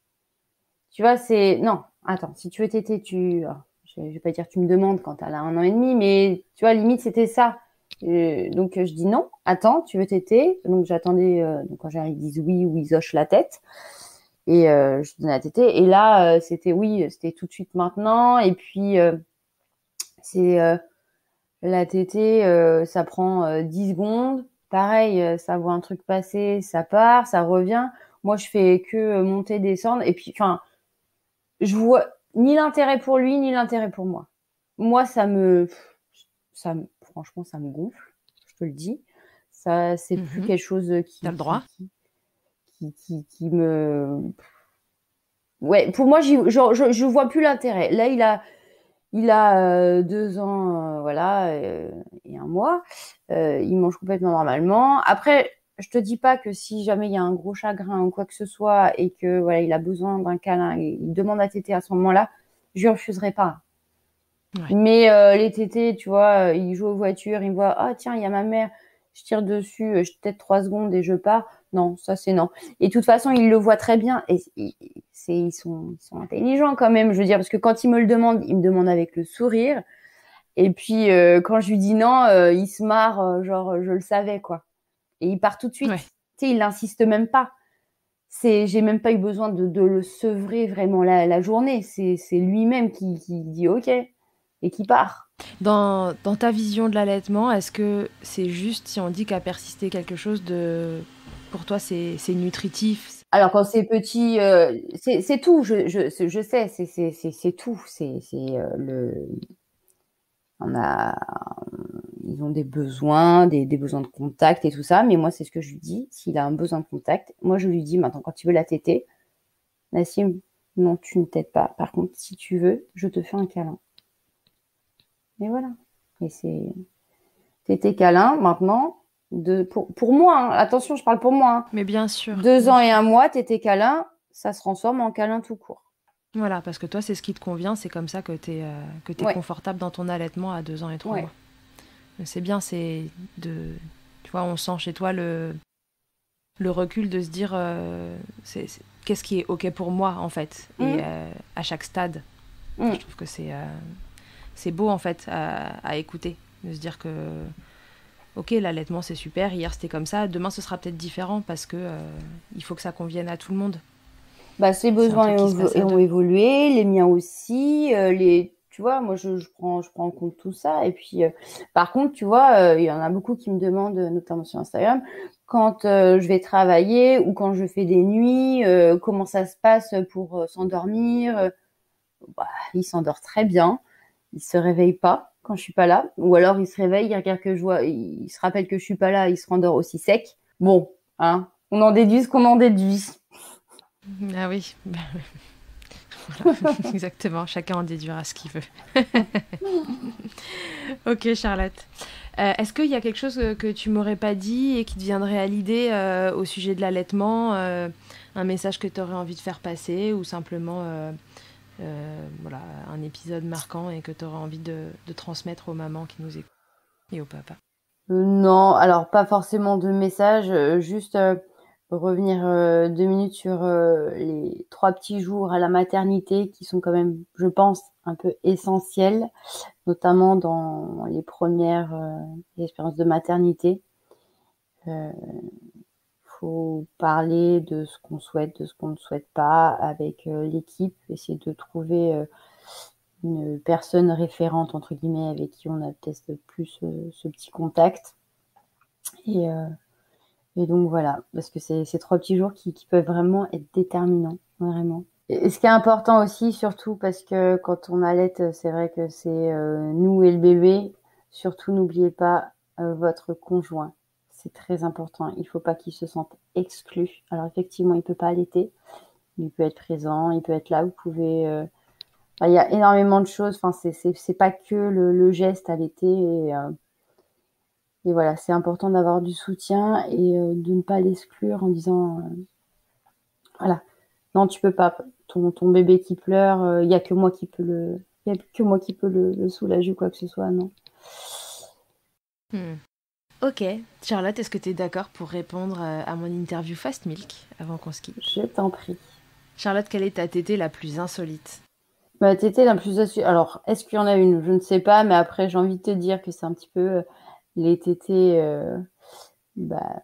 Tu vois, c'est non, attends, si tu veux téter, tu alors, je, je vais pas dire tu me demandes quand elle a un an et demi, mais tu vois, limite c'était ça. Euh, donc euh, je dis non, attends, tu veux téter? Donc j'attendais, euh, donc quand j'arrive, ils disent oui ou ils hochent la tête et euh, je donnais la tétée. Et là, euh, c'était oui, c'était tout de suite maintenant. Et puis euh, c'est euh, la tétée, euh, ça prend euh, dix secondes. Pareil, euh, ça voit un truc passer, ça part, ça revient. Moi, je fais que euh, monter, descendre. Et puis, enfin, je vois ni l'intérêt pour lui, ni l'intérêt pour moi. Moi, ça me, ça me, franchement, ça me gonfle. Je te le dis. Ça, c'est plus Mhm. quelque chose T'as qui, le qui, droit? qui, qui, qui, qui me, ouais, pour moi, j'y, je, je, je vois plus l'intérêt. Là, il a, il a euh, deux ans, euh, voilà, euh, et un mois. Euh, il mange complètement normalement. Après, je te dis pas que si jamais il y a un gros chagrin ou quoi que ce soit et que voilà, il a besoin d'un câlin et il demande à téter à ce moment-là, je lui refuserai pas. Ouais. Mais euh, les tétés, tu vois, il joue aux voitures, il me voit, ah tiens, il y a ma mère, je tire dessus, je tète trois secondes et je pars. Non, ça c'est non. Et de toute façon, il le voit très bien et c'est, ils sont, ils sont intelligents quand même. Je veux dire, parce que quand il me le demande, il me demande avec le sourire. Et puis euh, quand je lui dis non, euh, il se marre, euh, genre je le savais quoi. Et il part tout de suite. Ouais. Tu sais, il n'insiste même pas. C'est, j'ai même pas eu besoin de, de le sevrer vraiment la, la journée. C'est, c'est lui-même qui, qui dit ok et qui part. Dans, dans ta vision de l'allaitement, est-ce que c'est juste si on dit qu'a persisté quelque chose de, pour toi, c'est, c'est nutritif? Alors quand c'est petit, euh, c'est, c'est tout. Je, je, je sais, c'est, c'est, c'est, c'est tout. C'est, c'est euh, le. On a, ils ont des besoins, des, des besoins de contact et tout ça. Mais moi, c'est ce que je lui dis. S'il a un besoin de contact, moi, je lui dis maintenant, quand tu veux la téter, Nassim, non, tu ne tètes pas. Par contre, si tu veux, je te fais un câlin. Et voilà. Et c'est tété câlin maintenant. De, pour, pour moi, hein. Attention, je parle pour moi. Hein. Mais bien sûr. Deux bien ans sûr. et un mois, tété câlin, ça se transforme en câlin tout court. Voilà, parce que toi, c'est ce qui te convient, c'est comme ça que tu es euh, que t'es ouais. confortable dans ton allaitement à deux ans et trois ouais. mois. C'est bien, c'est de... Tu vois, on sent chez toi le, le recul de se dire euh, c'est, c'est... qu'est-ce qui est OK pour moi, en fait, mmh. et euh, à chaque stade. Mmh. Je trouve que c'est, euh, c'est beau, en fait, à, à écouter, de se dire que OK, l'allaitement, c'est super, hier, c'était comme ça, demain, ce sera peut-être différent parce que euh, il faut que ça convienne à tout le monde. Bah, ses besoins ont, ont évolué, les miens aussi. Euh, les, tu vois, moi, je, je prends, je prends en compte tout ça. Et puis, euh, par contre, tu vois, il euh, y en a beaucoup qui me demandent, notamment sur Instagram, quand euh, je vais travailler ou quand je fais des nuits, euh, comment ça se passe pour euh, s'endormir. Bah, il s'endort très bien. Il se réveille pas quand je suis pas là. Ou alors, il se réveille, il regarde que je vois, il se rappelle que je suis pas là, il se rendort aussi sec. Bon, hein, on en déduit ce qu'on en déduit. Ah oui, voilà. Exactement, chacun en déduira ce qu'il veut. Ok Charlotte, euh, est-ce qu'il y a quelque chose que tu m'aurais pas dit et qui te viendrait à l'idée euh, au sujet de l'allaitement, euh, un message que tu aurais envie de faire passer ou simplement euh, euh, voilà, un épisode marquant et que tu aurais envie de, de transmettre aux mamans qui nous écoutent et aux papas? euh, Non, alors pas forcément de message, euh, juste... Euh... revenir euh, deux minutes sur euh, les trois petits jours à la maternité qui sont quand même, je pense, un peu essentiels, notamment dans les premières euh, expériences de maternité. Euh, faut parler de ce qu'on souhaite, de ce qu'on ne souhaite pas avec euh, l'équipe, essayer de trouver euh, une personne référente, entre guillemets, avec qui on a peut-être plus euh, ce petit contact. Et euh, Et donc voilà, parce que c'est ces trois petits jours qui, qui peuvent vraiment être déterminants, vraiment. Et ce qui est important aussi, surtout parce que quand on allaite, c'est vrai que c'est euh, nous et le bébé. Surtout, n'oubliez pas euh, votre conjoint. C'est très important. Il faut pas qu'il se sente exclu. Alors effectivement, il peut pas allaiter. Il peut être présent, il peut être là. Vous pouvez... Euh... Enfin, il y a énormément de choses. Enfin, c'est, c'est, c'est pas que le, le geste allaiter et... Euh... Et voilà, c'est important d'avoir du soutien et euh, de ne pas l'exclure en disant euh, voilà, non, tu peux pas. Ton, ton bébé qui pleure, il euh, n'y a que moi qui peux le, y a que moi qui peux le, le soulager ou quoi que ce soit, non. Hmm. Ok, Charlotte, est-ce que tu es d'accord pour répondre à mon interview Fast Milk avant qu'on se quitte? Je t'en prie. Charlotte, quelle est ta tétée la plus insolite? Ma tétée la plus insolite. Alors, est-ce qu'il y en a une? Je ne sais pas, mais après, j'ai envie de te dire que c'est un petit peu euh, les tétées. Euh, bah,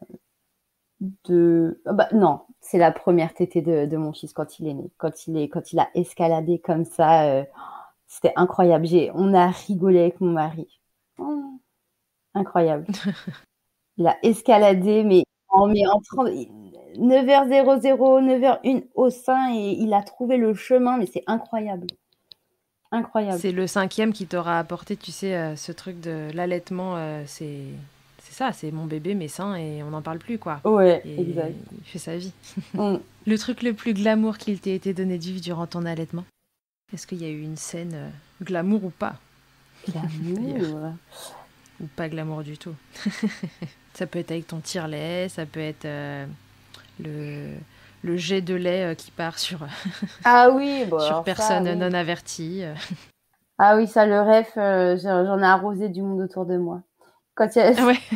de oh bah non, c'est la première tétée de, de mon fils quand il est né, quand il est quand il a escaladé comme ça, euh, c'était incroyable. J'ai on a rigolé avec mon mari. Oh, incroyable. Il a escaladé mais en mais en trente neuf heures zéro zéro, neuf heures un au sein et il a trouvé le chemin, mais c'est incroyable. Incroyable. C'est le cinquième qui t'aura apporté, tu sais, euh, ce truc de l'allaitement, euh, c'est c'est ça, c'est mon bébé, mes seins, et on n'en parle plus, quoi. Ouais, et exact. Il fait sa vie. Mm. Le truc le plus glamour qu'il t'ait été donné de vivre durant ton allaitement? Est-ce qu'il y a eu une scène euh, glamour ou pas? Glamour. ou pas glamour du tout. Ça peut être avec ton tire-lait, ça peut être euh, le, le jet de lait euh, qui part sur, Ah oui, bon, sur alors personne ça, oui. non avertie. Ah oui, ça, le rêve, euh, j'en j'en ai arrosé du monde autour de moi. Quand il y a... Ah ouais.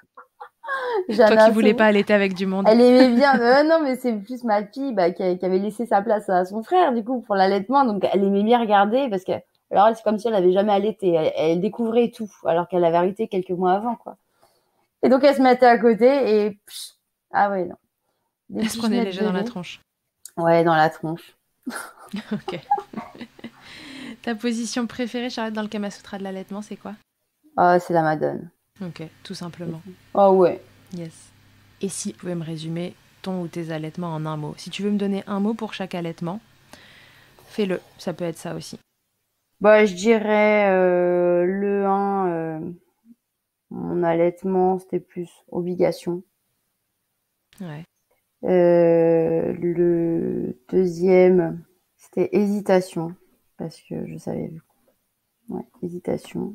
Toi qui voulais pas allaiter avec du monde. Elle aimait bien. Euh, non, mais c'est plus ma fille bah, qui, qui avait laissé sa place à son frère, du coup, pour l'allaitement. Donc, elle aimait bien regarder parce que, alors, c'est comme si elle avait jamais allaité. Elle, elle découvrait tout, alors qu'elle avait arrêté quelques mois avant, quoi. Et donc, elle se mettait à côté et, pff, ah ouais, non. Des Elle se prenait les jeux dans la lait. tronche. Ouais, dans la tronche. Ok. Ta position préférée, Charlotte, dans le Kama Sutra de l'allaitement, c'est quoi? Oh, c'est la Madone. Ok, tout simplement. Oh ouais. Yes. Et si tu pouvais me résumer ton ou tes allaitements en un mot? Si tu veux me donner un mot pour chaque allaitement, fais-le. Ça peut être ça aussi. Bah, je dirais euh, le un, euh, mon allaitement, c'était plus obligation. Ouais. Euh, le deuxième, c'était hésitation, parce que je savais. Ouais, hésitation.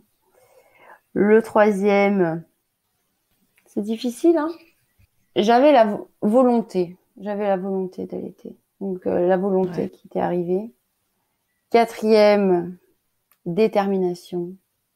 Le troisième, c'est difficile, hein. J'avais la vo- volonté, j'avais la volonté d'allaiter. Donc euh, la volonté Ouais. qui était arrivée. Quatrième, détermination.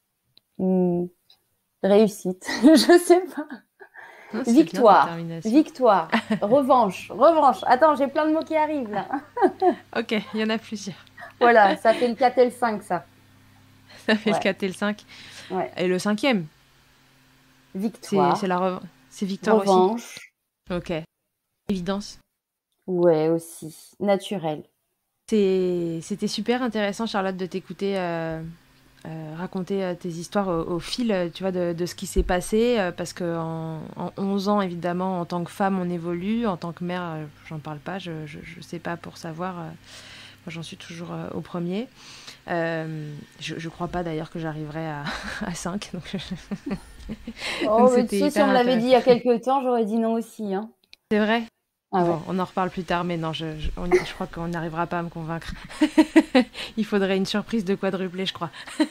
Ou réussite, je sais pas. Non, c'est Victoire, bien, détermination. victoire, revanche, revanche. Attends, j'ai plein de mots qui arrivent là. Ok, il y en a plusieurs. Voilà, ça fait le quatre et le cinq, ça. Ça fait Ouais. le quatre et le cinq. Ouais. Et le cinquième, c'est, Victoire, c'est la rev- c'est victoire revanche. aussi. Ok. Évidence. Ouais, aussi. Naturel. C'est- C'était super intéressant, Charlotte, de t'écouter euh, euh, raconter euh, tes histoires au, au fil, euh, tu vois, de, de ce qui s'est passé, euh, parce qu'en en onze ans, évidemment, en tant que femme, on évolue. En tant que mère, euh, j'en parle pas, je, je, je sais pas pour savoir. euh, moi, j'en suis toujours euh, au premier. Euh, je, je crois pas d'ailleurs que j'arriverai à, à cinq. Donc, je- Oh, donc mais c'était tu sais, si hyper on me l'avait dit il y intéressant. a quelques temps, j'aurais dit non aussi, hein. C'est vrai. Ah ouais. Bon, on en reparle plus tard, mais non, je, je, on- je crois qu'on n'arrivera pas à me convaincre. Il faudrait une surprise de quadruplé, je crois.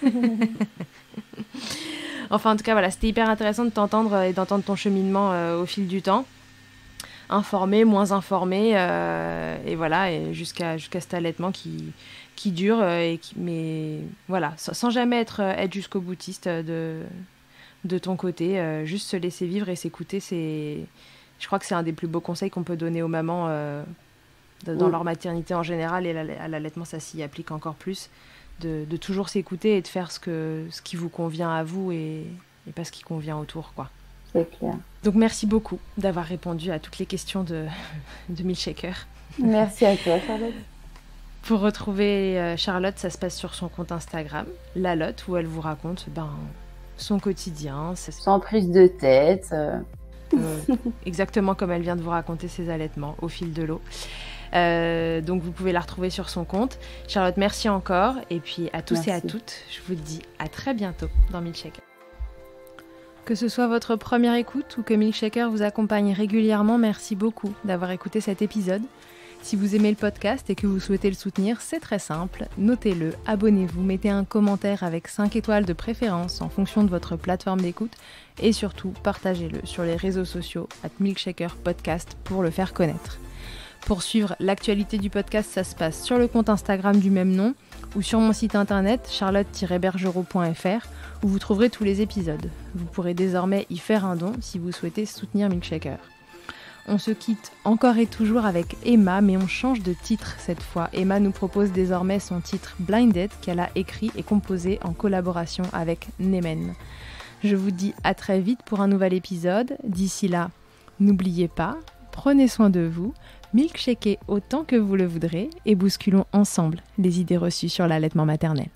Enfin, en tout cas, voilà, c'était hyper intéressant de t'entendre et d'entendre ton cheminement euh, au fil du temps. Informé, moins informé, euh, et voilà, et jusqu'à jusqu'à cet allaitement qui, qui dure, euh, et qui, mais voilà, sans, sans jamais être, être jusqu'au boutiste de, de ton côté, euh, juste se laisser vivre et s'écouter, c'est, je crois que c'est un des plus beaux conseils qu'on peut donner aux mamans euh, de- dans Mm. leur maternité en général, et l'alla- à l'allaitement, ça s'y applique encore plus, de, de toujours s'écouter et de faire ce, que, ce qui vous convient à vous et, et pas ce qui convient autour, quoi. C'est clair. Donc merci beaucoup d'avoir répondu à toutes les questions de, de Milkshaker. Merci à toi, Charlotte. Pour retrouver euh, Charlotte, ça se passe sur son compte Instagram, La Lotte, où elle vous raconte ben, son quotidien, ça- Sans prise de tête. euh, euh, exactement comme elle vient de vous raconter ses allaitements au fil de l'eau. Euh, donc vous pouvez la retrouver sur son compte. Charlotte, merci encore. Et puis à tous et à Merci. toutes, je vous dis à très bientôt dans Milkshaker. Que ce soit votre première écoute ou que Milkshaker vous accompagne régulièrement, merci beaucoup d'avoir écouté cet épisode. Si vous aimez le podcast et que vous souhaitez le soutenir, c'est très simple. Notez-le, abonnez-vous, mettez un commentaire avec cinq étoiles de préférence en fonction de votre plateforme d'écoute et surtout partagez-le sur les réseaux sociaux at Milkshaker Podcast pour le faire connaître. Pour suivre l'actualité du podcast, ça se passe sur le compte Instagram du même nom ou sur mon site internet charlotte tiret bergerot point f r où vous trouverez tous les épisodes. Vous pourrez désormais y faire un don si vous souhaitez soutenir Milkshaker. On se quitte encore et toujours avec Emma, mais on change de titre cette fois. Emma nous propose désormais son titre Blinded qu'elle a écrit et composé en collaboration avec Nemen. Je vous dis à très vite pour un nouvel épisode. D'ici là, n'oubliez pas, prenez soin de vous, milkshakez autant que vous le voudrez et bousculons ensemble les idées reçues sur l'allaitement maternel.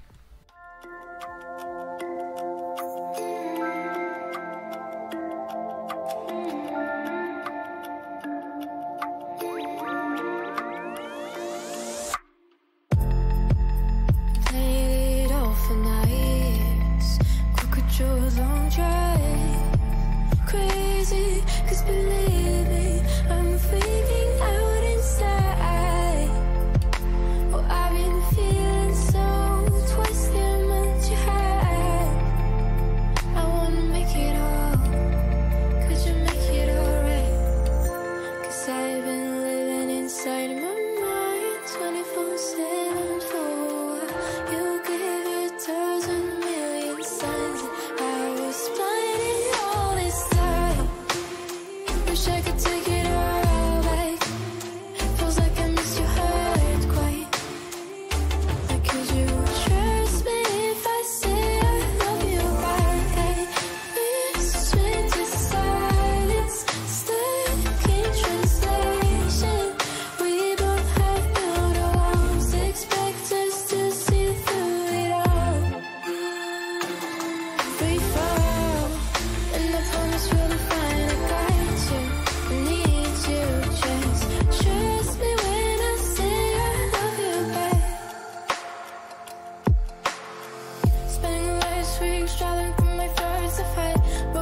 Played off for nights, crooked jaws on drive. Crazy, cause believe me, I'm freaking out inside. Oh, I've been feeling so twisted, much high. I want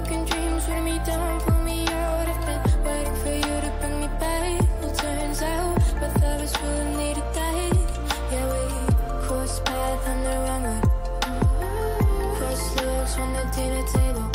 broken dreams weigh me down, pull me out. I've been waiting for you to bring me back. Well, turns out both of us really needed that. Yeah, we crossed paths on the wrong way. Crossed legs on the dinner table.